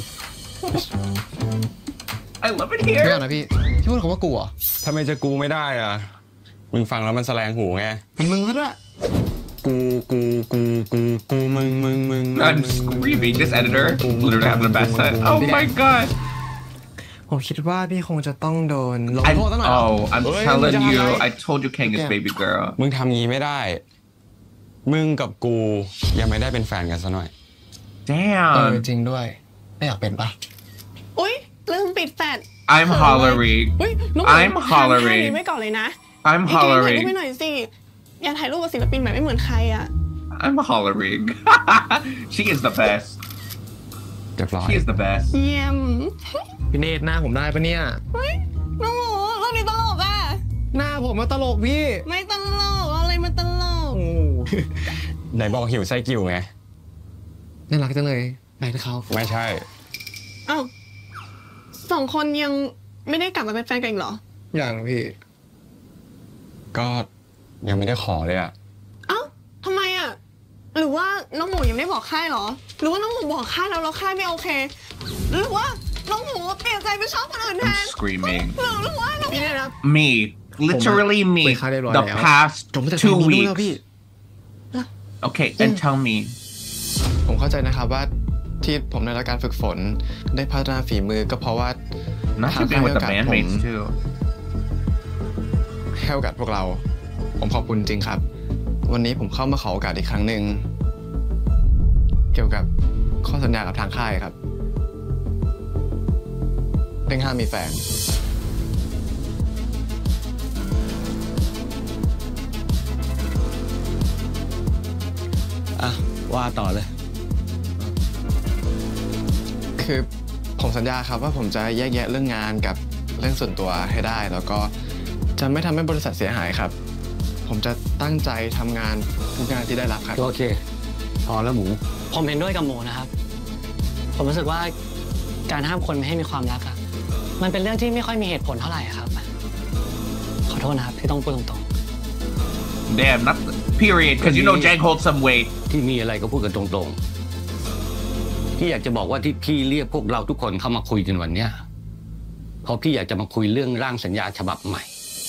I love it here. ไม่เอานะพี่พูดคำว่ากูอ่ะทำไมจะกูไม่ได้อ่ะมึงฟังแล้วมันแสลงหูไงเป็นมึงก็ได้กูมึง I'm screaming. This editor literally having the best set. Oh my god. ผมคิดว่าพี่คงจะต้องโดนลงโทษตั้งหน่อย Oh, I'm telling you. I told you Kang is baby girl. มึงทำงี้ไม่ได้มึงกับกูยังไม่ได้เป็นแฟนกันซะหน่อย Damn. จริงด้วยไม่อยากเป็นปะอุ๊ยลืมปิดแฟลช I'm hollering. I'm hollering. ไม่ก่อนเลยนะ I'm hollering. ถ่ายรูปไปหน่อยสิอยากถ่ายรูปกับศิลปินแบบไม่เหมือนใครอ่ะ I'm hollering. She is the best. เรียบร้อย She is the best. เยี่ยมพี่เนตหน้าผมได้ปะเนี่ยเฮ้ยน้องหมูเรื่องนี้ตลกอ่ะหน้าผมมาตลกพี่ไม่ตลกอะไรมาตลกไหนบอกหิวไส้กิ่วไงน่ารักจังเลยไหนเขาไม่ใช่อ้าว2 คนยังไม่ได้กลับมาเป็นแฟนกันอีกเหรออย่างพี่ก็ยังไม่ได้ขอเลยอ่ะเอ้าทำไมอ่ะหรือว่าน้องหมูยังไม่ได้บอกค่ายเหรอหรือว่าน้องหมูบอกค่ายแล้วค่ายไม่โอเคหรือว่าน้องหมูเปลี่ยนใจไปชอบคนอื่นแทน I'm screaming. หรือว่าน้องหมู Me. Literally me. The past 2 weeks. Okay, and tell me. ผมเข้าใจนะครับว่าที่ผมในการฝึกฝนได้พัฒนาฝีมือก็เพราะว่า Not you being with the bandmates too. ให้โอกาสพวกเราผมขอบคุณจริงครับวันนี้ผมเข้ามาขอโอกาสอีกครั้งหนึ่งเกี่ยวกับข้อสัญญากับทางค่ายครับเรื่องห้ามมีแฟนว่าต่อเลยคือผมสัญญาครับว่าผมจะแยกแยะเรื่องงานกับเรื่องส่วนตัวให้ได้แล้วก็จะไม่ทำให้บริษัทเสียหายครับผมจะตั้งใจทำงานทุกงานที่ได้รับครับโอเคพอแล้วหมูผมเห็นด้วยกับหมูนะครับผมรู้สึกว่าการห้ามคนไม่ให้มีความรักอะมันเป็นเรื่องที่ไม่ค่อยมีเหตุผลเท่าไหร่ครับขอโทษนะครับที่ต้องพูดตรงๆ Damn not period because you know Jang holds some weight ที่มีอะไรก็พูดกันตรงๆพี่อยากจะบอกว่าที่พี่เรียกพวกเราทุกคนเข้ามาคุยกันวันนี้เพราะพี่อยากจะมาคุยเรื่องร่างสัญญาฉบับใหม่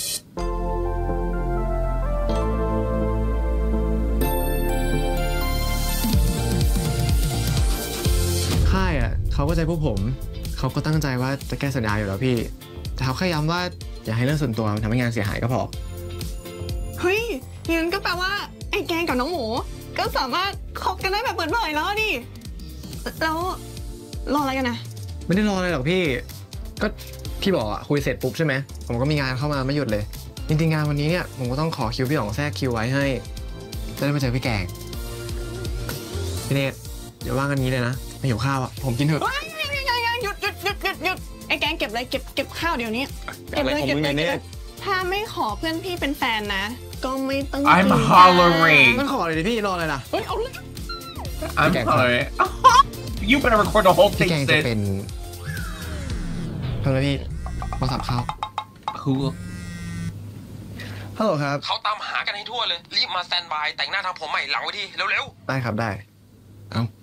ค่ายเขาก็ใจพวกผมเขาก็ตั้งใจว่าจะแก้สัญญาอยู่แล้วพี่แต่เขาแค่ย้ำว่าอย่าให้เรื่องส่วนตัวมันทำให้งานเสียหายก็พอเฮ้ยงั้นก็แปลว่าไอ้แกงกับน้องหมูก็สามารถคบกันได้แบบเปิดเผยแล้วดิแล้วรออะไรกันนะไม่ได้รออะไรหรอกพี่ก็พี่บอกคุยเสร็จปุ๊บใช่ไหมผมก็มีงานเข้ามาไม่หยุดเลยจริงๆงานวันนี้เนี่ยผมก็ต้องขอคิวพี่อ๋องแทรกคิวไว้ให้จะได้มาเจอพี่แกงพี่เนตเดี๋ยวว่างกันนี้เลยนะไม่หิวข้าวผมกินเถอะหยุดไอ้แกงเก็บเลยเก็บข้าวเดี๋ยวนี้เก็บเลยถ้าไม่ขอเพื่อนพี่เป็นแฟนนะก็ไม่ต้อง I'm hollering มันขอเลยดิพี่รอเลยนะ I'm hollering You better record the whole thing พี่แกงจะเป็นเท่าไหร่พี่โทรศัพท์เข้าฮัลโหลครับเขาตามหากันให้ทั่วเลยรีบมาสแตนบายแต่งหน้าทำผมใหม่หลังเวทีเร็วๆได้ครับได้เอ้า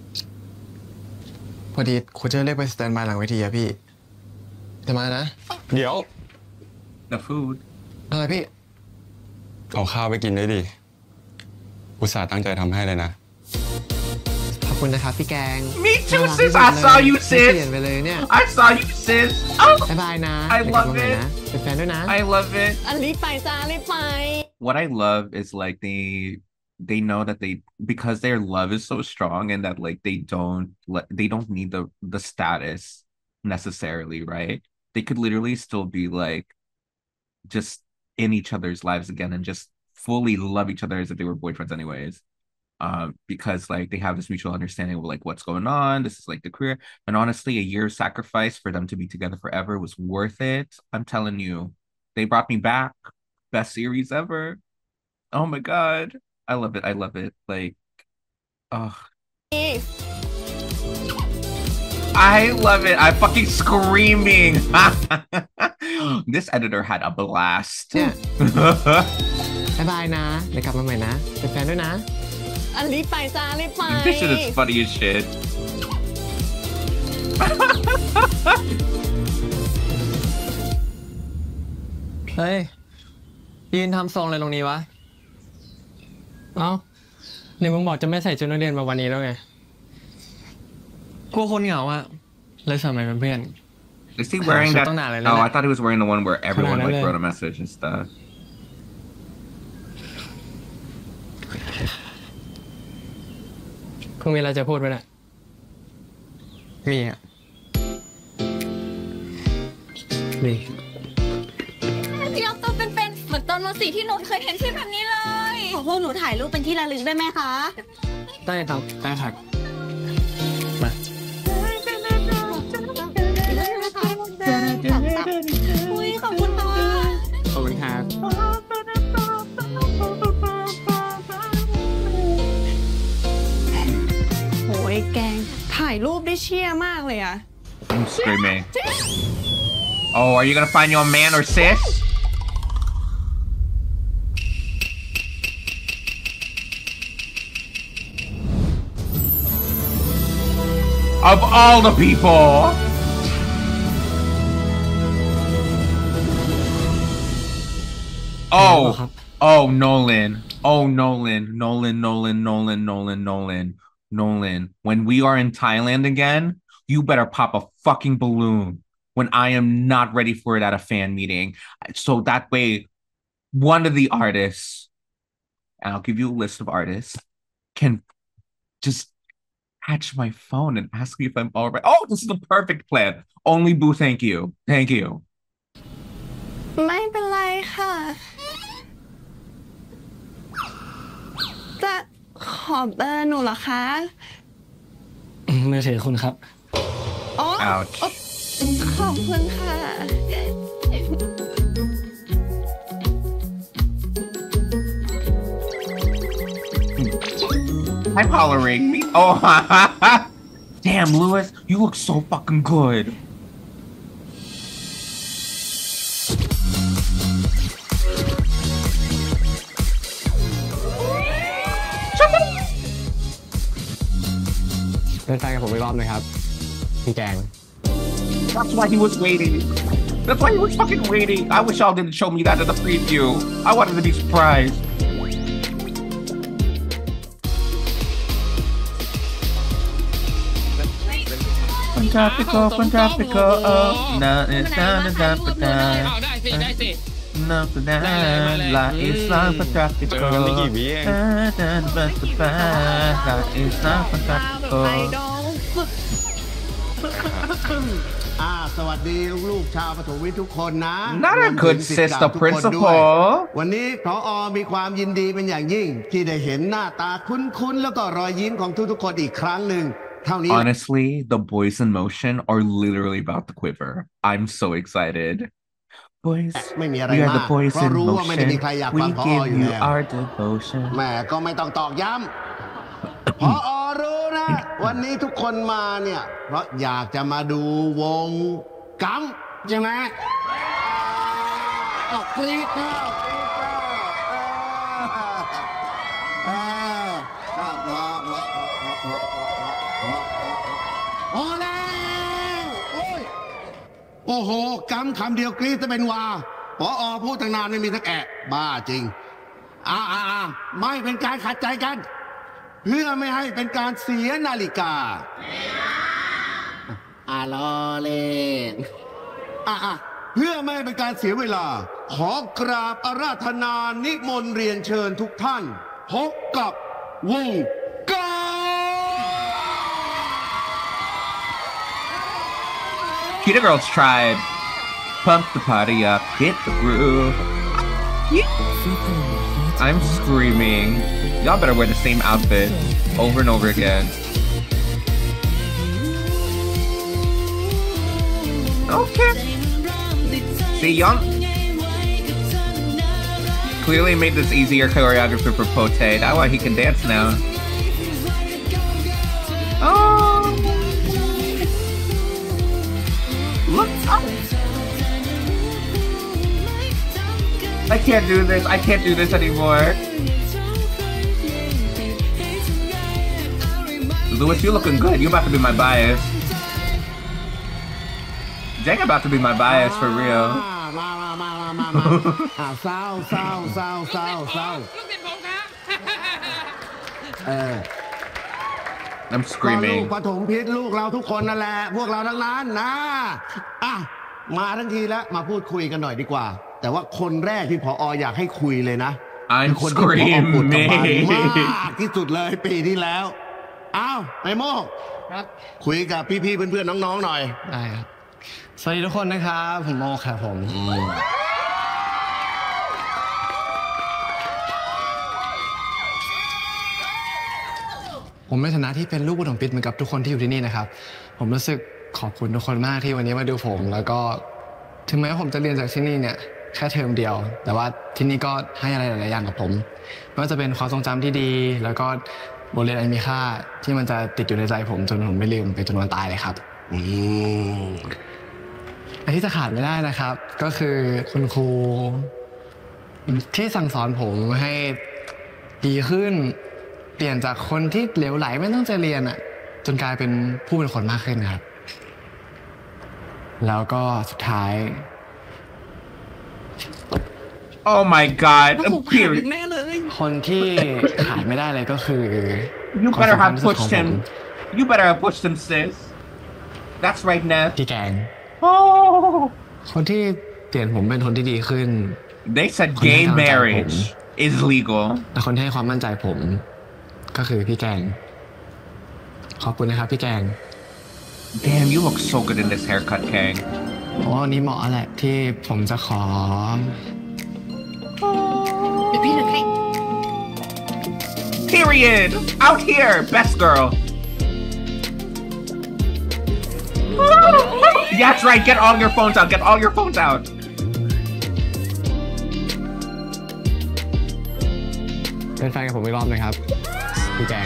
พอดีคุณจะเรียกไปสแตนบายหลังเวทีอะพี่จะมานะเดี๋ยว The food อะไรพี่เอาข้าวไปกินได้ดิอุตส่าห์ตั้งใจทำให้เลยนะขอบคุณนะครับพี่แกง Me too sis I saw you sis เปลี่ยนไปเลยเนี่ย I saw you sis บ๊ายบายนะ I love it เป็นแฟนด้วยนะ I love it รีบไปจ้ารีบไป What I love is like they know that because their love is so strong and that like they don't need the status necessarily, right? They could literally still be like just in each other's lives again and just fully love each other as if they were boyfriends anyways. Because like they have this mutual understanding of like what's going on. This is like the career. And honestly, a year's sacrifice for them to be together forever was worth it. I'm telling you, they brought me back. Best series ever. Oh my God. I love it. I love it. Like, I love it. I'm fucking screaming. This editor had a blast. บ๊ายบายนะเดี๋ยวกลับมาใหม่นะเป็นแฟนด้วยนะรีบไปจ้ารีบไป This shit is funny as shit. เฮ้ยยืนทำทรงอะไรตรงนี้วะเอ้าเนี่ยมึงบอกจะไม่ใส่ชุดนักเรียนมาวันนี้แล้วไงกลัวคนเหงาอะเลยใส่มาเป็นเพื่อน Is he wearing that? Oh, I thought he was wearing the one where everyone like wrote a message and stuff. คุณมีอะไรจะพูดไหมน่ะมีอ่ะมียกตัวเป็นเหมือนตอนม.4ที่หนูเคยเห็นที่แบบนี้เลยขอพวกหนูถ่ายรูปเป็นที่ระลึกได้ไหมคะได้ครับได้ครับมาอุ้ยขอบคุณค่ะขอบคุณครับโอ้ยแกงถ่ายรูปได้เชี่ยมากเลยอะ I'm screaming. Oh, are you gonna find your man or sis? Of all the people. Oh, Nolan. Oh, Nolan. When we are in Thailand again, you better pop a fucking balloon when I am not ready for it at a fan meeting. So that way, one of the artists, and I'll give you a list of artists, can just Patch my phone and ask me if I'm all right. Oh, this is the perfect plan. Only Boo, thank you. Thank you. ไม่เป็นไรค่ะ จะขอเบอร์หนูเหรอคะมือถือคุณครับอ๋อ Ouch. ขอบคุณค่ะ Hi, hollering me. Oh, damn, Lewis, you look so fucking good. เป็นแฟนกับผมอีกรอบหนึงครับพี่แกง That's why he was waiting. That's why he was fucking waiting. I wish y'all didn't show me that in the preview. I wanted to be surprised. Fantastico, fantastico, oh, na na na na na na na la isla fantastico. La isla fantastico. สวัสดีลูกๆชาวปฐมวิทย์ทุกคนนะ Not a good sister principal วันนี้ผอ.มีความยินดีเป็นอย่างยิ่งที่ได้เห็นหน้าตาคุ้นๆแล้วก็รอยยิ้มของทุกๆคนอีกครั้งหนึ่งเท่านี้ Honestly, the boys in motion are literally about to quiver. I'm so excited. Boys, ไม่มีอะไร we are มา the ก boys เพราะ in รู้ว่าไม่ได้มี motion. ใครอยาก We ฟังผอ.อยู่ give you แล้ว our devotion. แม่ก็ไม่ต้องตอกย้ำ ผอ.รู้นะ วันนี้ทุกคนมาเนี่ยเพราะอยากจะมาดูวงกัมใช่ไหมกรี๊ดนะพอแล้วโอ้โหกัมคำเดียวกรี๊ดจะเป็นวาผอ.พูดตั้งนานไม่มีสักแอะบ้าจริงไม่เป็นการขัดใจกันเพื่อไม่ให้เป็นการเสียนาฬิกาล้อเล่นเพื่อไม่ให้เป็นการเสียเวลาขอกราบอาราธนานิมนต์เรียนเชิญทุกท่านพบกับวงกัม Kita Girls tried. Pump the party up, hit the groove. I'm screaming. Y'all better wear the same outfit over and over again. Okay. See, y'all clearly made this easier choreography for Pote. That's why he can dance now. Oh. Look up. I can't do this. I can't do this anymore. Lewis, you're looking good. You're about to be my bias. Jake about to be my bias for real. เศร้า I'm screaming ลูกปฐมพิษลูกเราทุกคนนั่นแหละพวกเราทั้งนั้นนะมาทั้งทีแล้วมาพูดคุยกันหน่อยดีกว่าแต่ว่าคนแรกที่ผอ.อยากให้คุยเลยนะ I'm คนที่ผอ.ปวดกระบาล screaming มากที่สุดเลยปีที่แล้วไอโมกคุยกับพี่ๆเพื่อนๆน้องๆหน่อยได้ครับสวัสดีทุกคนนะครับผมโมครับผมในฐานะที่เป็นลูกปฐมปิฎเหมือนกับทุกคนที่อยู่ที่นี่นะครับผมรู้สึกขอบคุณทุกคนมากที่วันนี้มาดูผมแล้วก็ถึงแม้ผมจะเรียนจากที่นี่เนี่ยแค่เทอมเดียวแต่ว่าที่นี่ก็ให้อะไรหลายๆอย่างกับผมไม่ว่าจะเป็นความทรงจำที่ดีแล้วก็บทเรียนอันมีค่าที่มันจะติดอยู่ในใจผมจนผมไม่ลืมไปจนวันตายเลยครับอันที่จะขาดไม่ได้นะครับก็คือคุณครูที่สั่งสอนผมให้ดีขึ้นเปลี่ยนจากคนที่เหลวไหลไม่ต้องจะเรียนจนกลายเป็นผู้เป็นคนมากขึ้นครับแล้วก็สุดท้าย Oh my god คนที่ขาดไม่ได้เลยก็คือ You better have pushed him You better have pushed him sis That's right Nev พี่แกงคนที่เปลี่ยนผมเป็นคนที่ดีขึ้น They said gay marriage is legal แต่คนที่ให้ความมั่นใจผมก็คือพี่แกงขอบคุณนะครับพี่แกง Damn, you look so good in this haircut, Kang. โอ้อันนี้เหมาะแหละที่ผมจะขอ Period. Out here, best girl. That's right. Get all your phones out. Get all your phones out. เป็นแฟนกับผมอีกรอบนะครับพี่แกง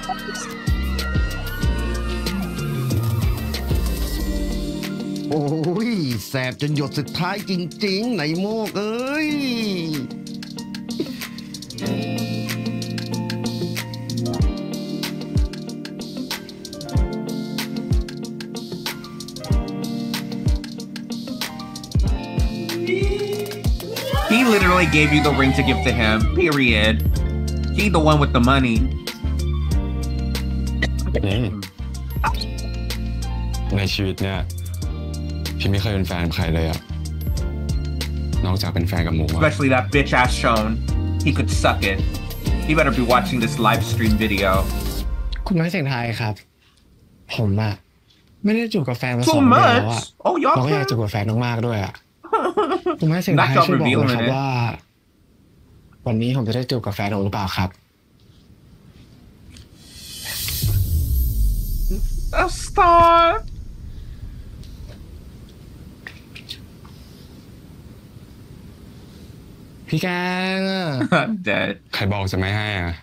โอ้ยแสบจนหยดสุดท้ายจริงๆไหนโมกเอ้ย He literally gave you the ring to give to him. Period. He the one with the money. ในชีวิตเนี่ยพี่ไม่เคยเป็นแฟนใครเลยอะนอกจากเป็นแฟนกับหมู Especially that bitch ass Sean. He could suck it. He better be watching this live stream video. คุณไม้เสียงไทยครับผมอะไม่ได้จูบกับแฟนมา2 เดือนแล้วอะเราก็อยากจูบกับแฟนน้องมากด้วยอะคุณไม้เสียงไทยช่วยบอกนะครับว่าวันนี้ผมจะได้จูบกับแฟนผมหรือเปล่าครับ A star. พี่แกงอะ I'm dead. ใครบอกจะไม่ให้อะ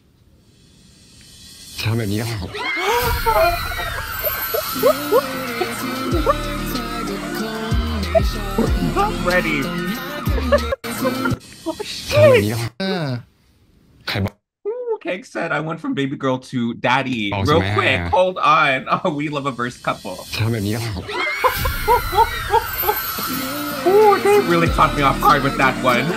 ทำแบบนี้ได้ครับ I'm ready. Oh shit. ใครบอก Keg said I went from baby girl to daddy. Oh, Real so quick, man. hold on. Oh, we love a verse couple. ทำแบบนี้ได้ครับ Oh, they really caught me off guard with that one.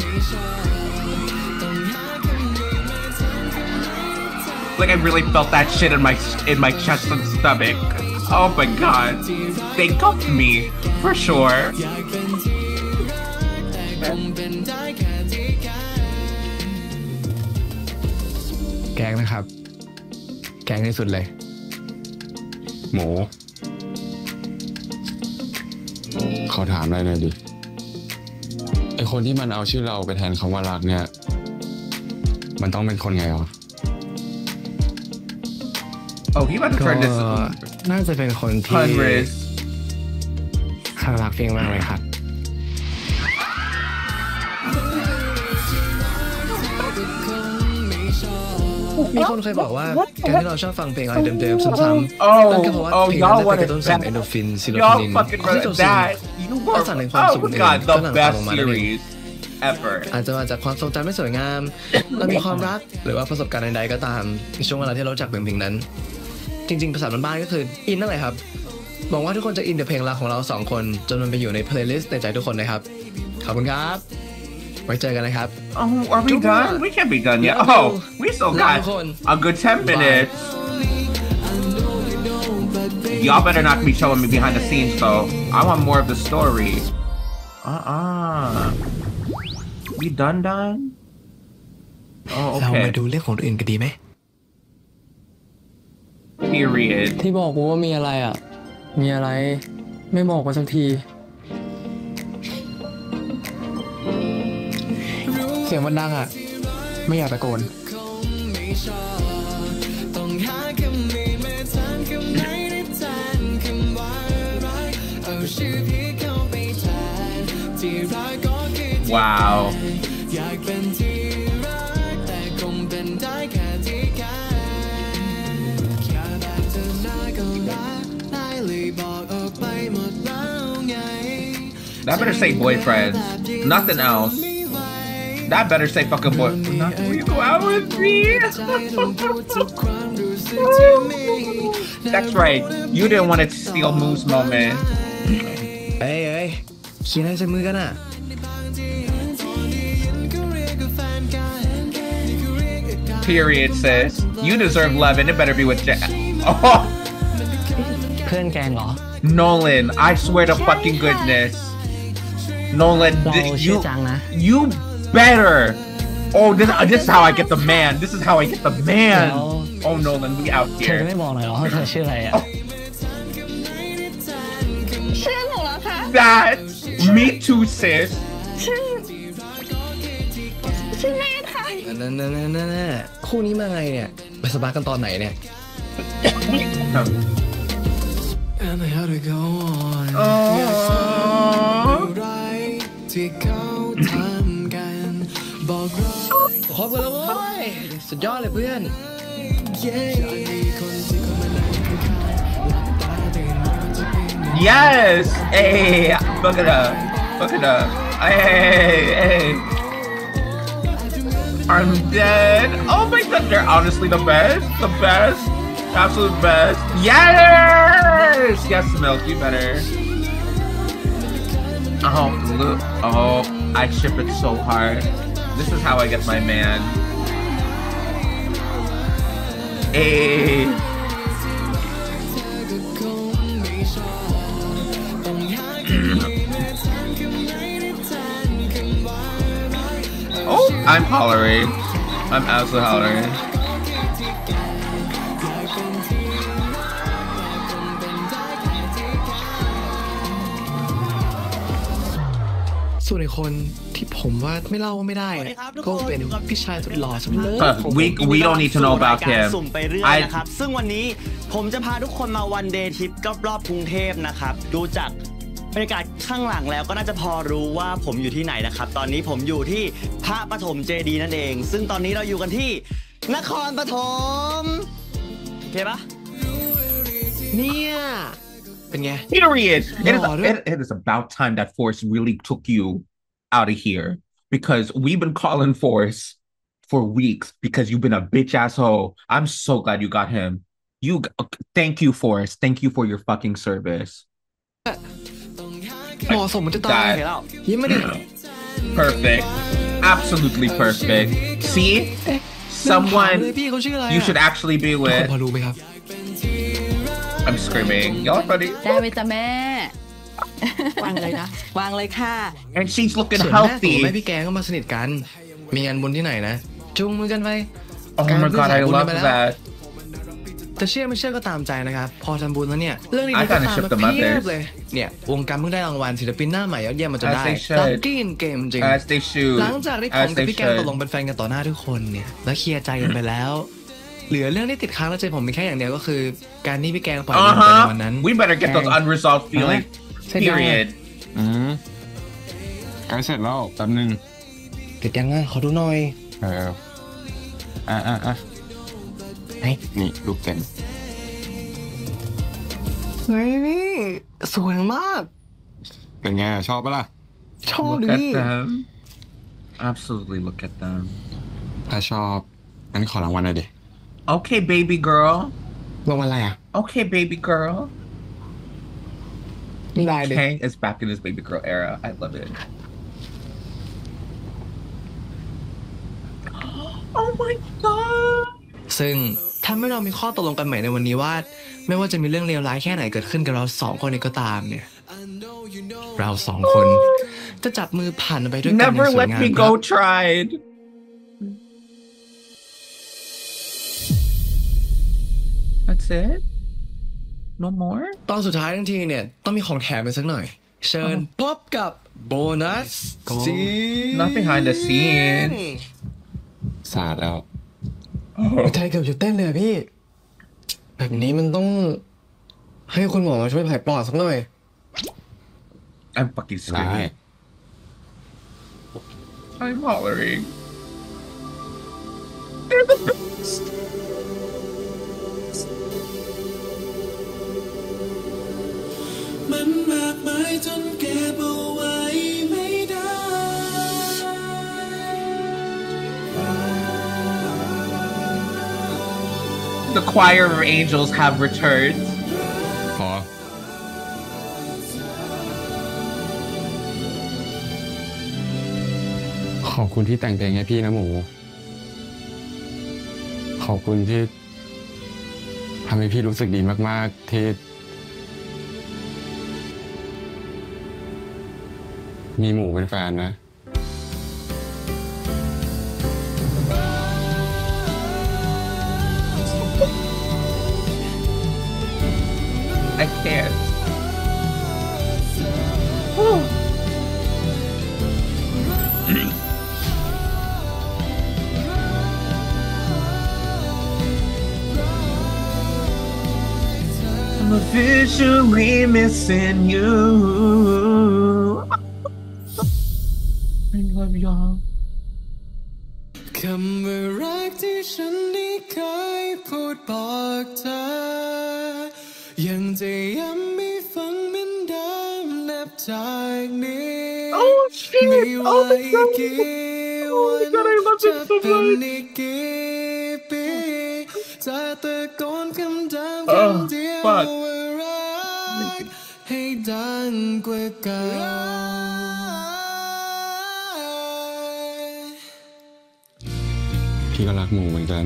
Like I really felt that shit in my chest and stomach. Oh my god. They got me for sure. แกงนะครับแกงที่สุดเลยหมูขอถามอะไรหน่อยดิไอคนที่มันเอาชื่อเราไปแทนคำว่ารักเนี่ยมันต้องเป็นคนไงหรอ Oh, he about to turn this น่าจะเป็นคนที่ข้างรักเพียงมากเลยครับมีคนเคยบอกว่าการที่เราชอบฟังเพลงอะไรเดิมๆซ้ำๆนั่นก็เพราะว่าเพลงนั้นไปกระตุ้นสารเอนโดรฟินซิโรโทนินออกซิโตซินและสารแห่งความสุขอื่นก็หลั่งตามออกมาได้เลยอาจจะมาจากความทรงจำไม่สวยงามเรามีความรักหรือว่าประสบการณ์ใดๆก็ตามในช่วงเวลาที่เรารู้จักเพลงนั้นจริงๆภาษาบ้านๆก็คืออินนั่นแหละครับหวังว่าทุกคนจะอินกับเพลงรักของเรา2 คนจนมันไปอยู่ในเพลย์ลิสต์ในใจทุกคนนะครับขอบคุณครับไว้เจอกันนะครับ Oh, are we done? We can't be done yet. Oh, we still got a good 10 minutes. Y'all better not be showing me behind the scenes though. I want more of the story. We done? Oh, เรามา okay. ดูเรื่องของตัวอื่นกันดีไหม Period. ที่บอกกูว่ามีอะไรอ่ะมีอะไรไม่บอกกูสักทีเสียงมันดังอ่ะไม่อยากตะโกน Wow. That better say boyfriend. Nothing else. That better say fucking boy. Will you go out with me? That's right. You didn't want to steal Moo's moment. เอ้ยเขียนอะไรใส่มือกันอ่ะ Period, sis. You deserve love and it better be with Jack. Oh. เพื่อนแกงเหรอ Nolan, I swear to fucking goodness. Nolan, you better. Oh, this is how I get the man. This is how I get the man. Oh Nolan, we out เธอ here. จะไม่บอกหน่อยเหรอว่าเธอชื่ออะไรอ่ะชื่อหนูเหรอคะ That me too, sis. ชื่อเนทค่ะนั่นคู่นี้มาไงเนี่ยไปสบายกันตอนไหนเนี่ย And I had to go on ที่เขาทำกันบอกเราคบกันแล้วเว้ยสุดยอดเลยเพื่อน Yes. Hey, fuck it up. Fuck it up. Hey. I'm dead. Oh my god, they're honestly the best. The best. Absolute best. Yes. Yes, Milk, you better. Oh, look. Oh, I ship it so hard. This is how I get my man. Hey. Oh, I'm hollering. I'm absolutely hollering. ส่วนอีกคนที่ผมว่าไม่เล่าไม่ได้ก็เป็นพี่ชายสุดหล่อสุดเลิศ We don't need to know about him. สุ่มไปเรื่อยนะครับซึ่งวันนี้ผมจะพาทุกคนมาวันเดย์ทริปรอบกรุงเทพนะครับดูจากบรรยากาศข้างหลังแล้วก็น่าจะพอรู้ว่าผมอยู่ที่ไหนนะครับตอนนี้ผมอยู่ที่พระปฐมเจดีย์นั่นเองซึ่งตอนนี้เราอยู่กันที่นครปฐมโอเคปะเนี่ยเป็นไง Period. It is about time that Force really took you out of here because we've been calling Force for weeks because you've been a bitch asshole. I'm so glad you got him. Thank you, Force. Thank you for your fucking service. เหมาะสมมันจะตายยิ้มมาดิ Perfect. Absolutely perfect. See? Someone you should actually be with. พอรู้ไหมครับ I'm screaming. Y'all ready? ได้ไหมจ๊ะแม่ วางเลยนะ วางเลยค่ะ And she's looking ส่วนแม่ healthy. แม่พี่แกก็มาสนิทกัน มีงานบุญที่ไหนนะ จุงมือกันไป Oh my god, I love that. แต่เชื่อไม่เชื่อก็ตามใจนะครับ พอทำบุญแล้วเนี่ย เรื่องนี้ I ก็ gotta ตาม ship มา them เพีย others. บเลย เนี่ยวงการเพิ่งได้รางวัลศิลปินหน้าใหม่ยอดเยี่ยมมาจนได้ As they should. ลัคกี้เกมจริง As they should. หลังจากที่ผม As กับ they พี่แก should. ตกลงเป็นแฟนกันต่อหน้าทุกคนเนี่ย แล้วเคลียร์ใจกันไปแล้ว เหลือเรื่องที่ติดค้างในใจผมมีแค่อย่างเดียวก็คือ การที่พี่แกปล่อยมือไปในวันนั้น We better get those unresolved feelings. Period. ใกล้เสร็จแล้วแป๊บนึงติดยังไงขอดูหน่อยนี่รูปเต็มเฮ้ยนี่สวยมากเป็นไงชอบปะล่ะชอบ Look ดิ at them. Absolutely look at them. ถ้าชอบงั้นขอรางวัลหน่อยดิ Okay, baby girl. รางวัลอะไรอ่ะ Okay, baby girl. ได้ดิ Kang is back in his baby girl era. I love it. Oh my god. ซึ่งถ้าไม่เรามีข้อตกลงกันใหม่ในวันนี้ว่า ไม่ว่าจะมีเรื่องเลวร้ายแค่ไหนเกิดขึ้นกับเราสองคนนี้ก็ตามเนี่ย เราสองคนจะจับมือผ่านไปด้วยกันอย่าง Never สวย let งาม me go tried. That's it? No more? ตอนสุดท้ายทั้งทีเนี่ยต้องมีของแถมไปสักหน่อย เชิญพบกับโบนัสซี Not behind the scene. สาดแล้วใจเกือบจะเต้นเลยพี่ แบบนี้มันต้องให้คุณหมอมาช่วยผายปอดสักหน่อย I'm fucking screaming. I'm hollering. They're the best. The choir of angels have returned. พอขอบคุณที่แต่งเพลงให้พี่นะหมู ขอบคุณที่ทำให้พี่รู้สึกดีมากๆที่มีหมูเป็นแฟนนะ can't. Whew. I'm officially missing you. I love y'all. คำว่ารักที่ฉันได้เคยพูดบอกเธอยังจะย้ำไม่ฟังเหมือนเดิมนับจากนี้ไม่ว่าอีกกี่วันจะเป็นอีกกี่ปีจะตะโกนคำดังคำเดียวว่ารักให้ดังกว่าเก่าพี่ก็รักหมูเหมือนกัน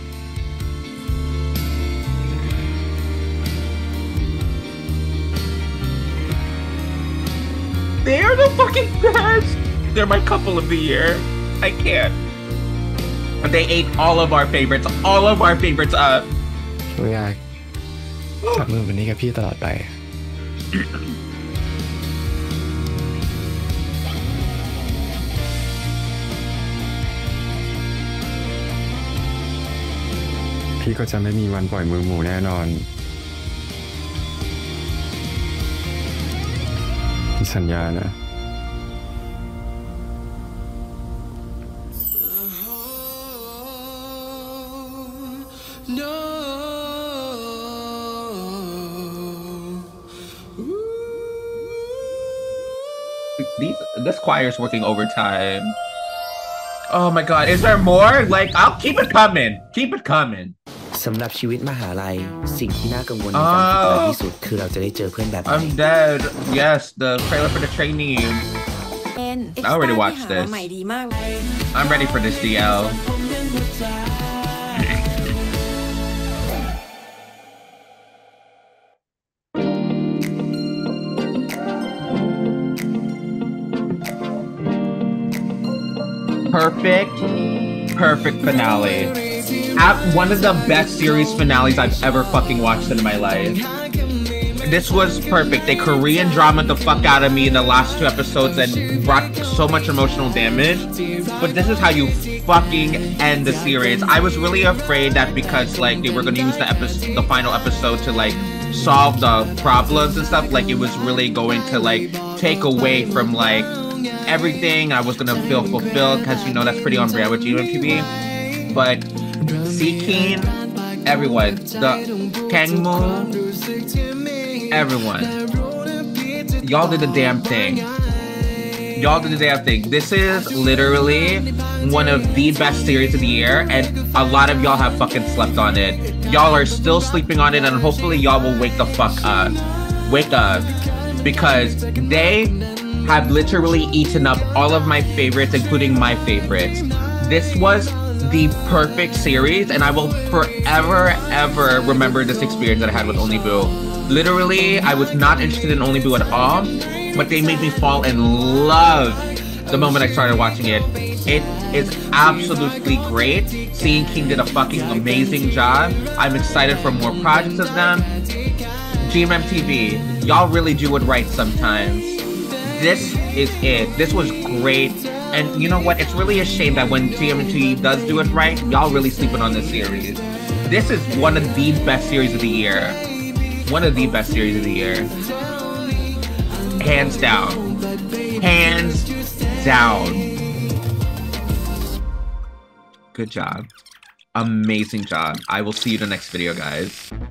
They're the fucking best. They're my couple of the year. I can't. And they ate all of our favorites. All of our favorites up. หนูอยากจับมือแบบนี้กับพี่ตลอดไปพี่ก็จะไม่มีวันปล่อยมือหมูแน่นอนพี่สัญญานะ This choir is working overtime. Oh my god, is there more? Like, I'll keep it coming. Keep it coming. สำหรับชีวิตมหาลัยสิ่งที่น่ากังวลในการฝึกงานที่สุดคือเราจะได้เจอเพื่อนแบบไหน I'm dead. Yes, the trailer for the trainee. I already watched this. I'm ready for this DL. Perfect finale. One of the best series finales I've ever fucking watched in my life. This was perfect. They Korean drama the fuck out of me in the last 2 episodes and brought so much emotional damage. But this is how you fucking end the series. I was really afraid that because like they were gonna use the final episode to like solve the problems and stuff, like it was really going to like take away from like everything. I was gonna feel fulfilled because you know that's pretty on brand with GMTV. But Seeking, everyone, the Kangmoo, everyone, y'all did the damn thing. Y'all did the damn thing. This is literally one of the best series of the year, and a lot of y'all have fucking slept on it. Y'all are still sleeping on it, and hopefully y'all will wake the fuck up. Wake up. Because they have literally eaten up all of my favorites, including my favorites. This was the perfect series, and I will forever, ever remember this experience that I had with Only Boo. Literally, I was not interested in Only Boo at all, but they made me fall in love the moment I started watching it. It is absolutely great. Seeing King did a fucking amazing job. I'm excited for more projects of them. GMMTV, y'all really do it right sometimes. This is it. This was great. And you know what? It's really a shame that when GMMTV does do it right, y'all really sleeping on this series. This is one of the best series of the year. One of the best series of the year. Hands down. Hands down. Good job. Amazing job. I will see you in the next video, guys.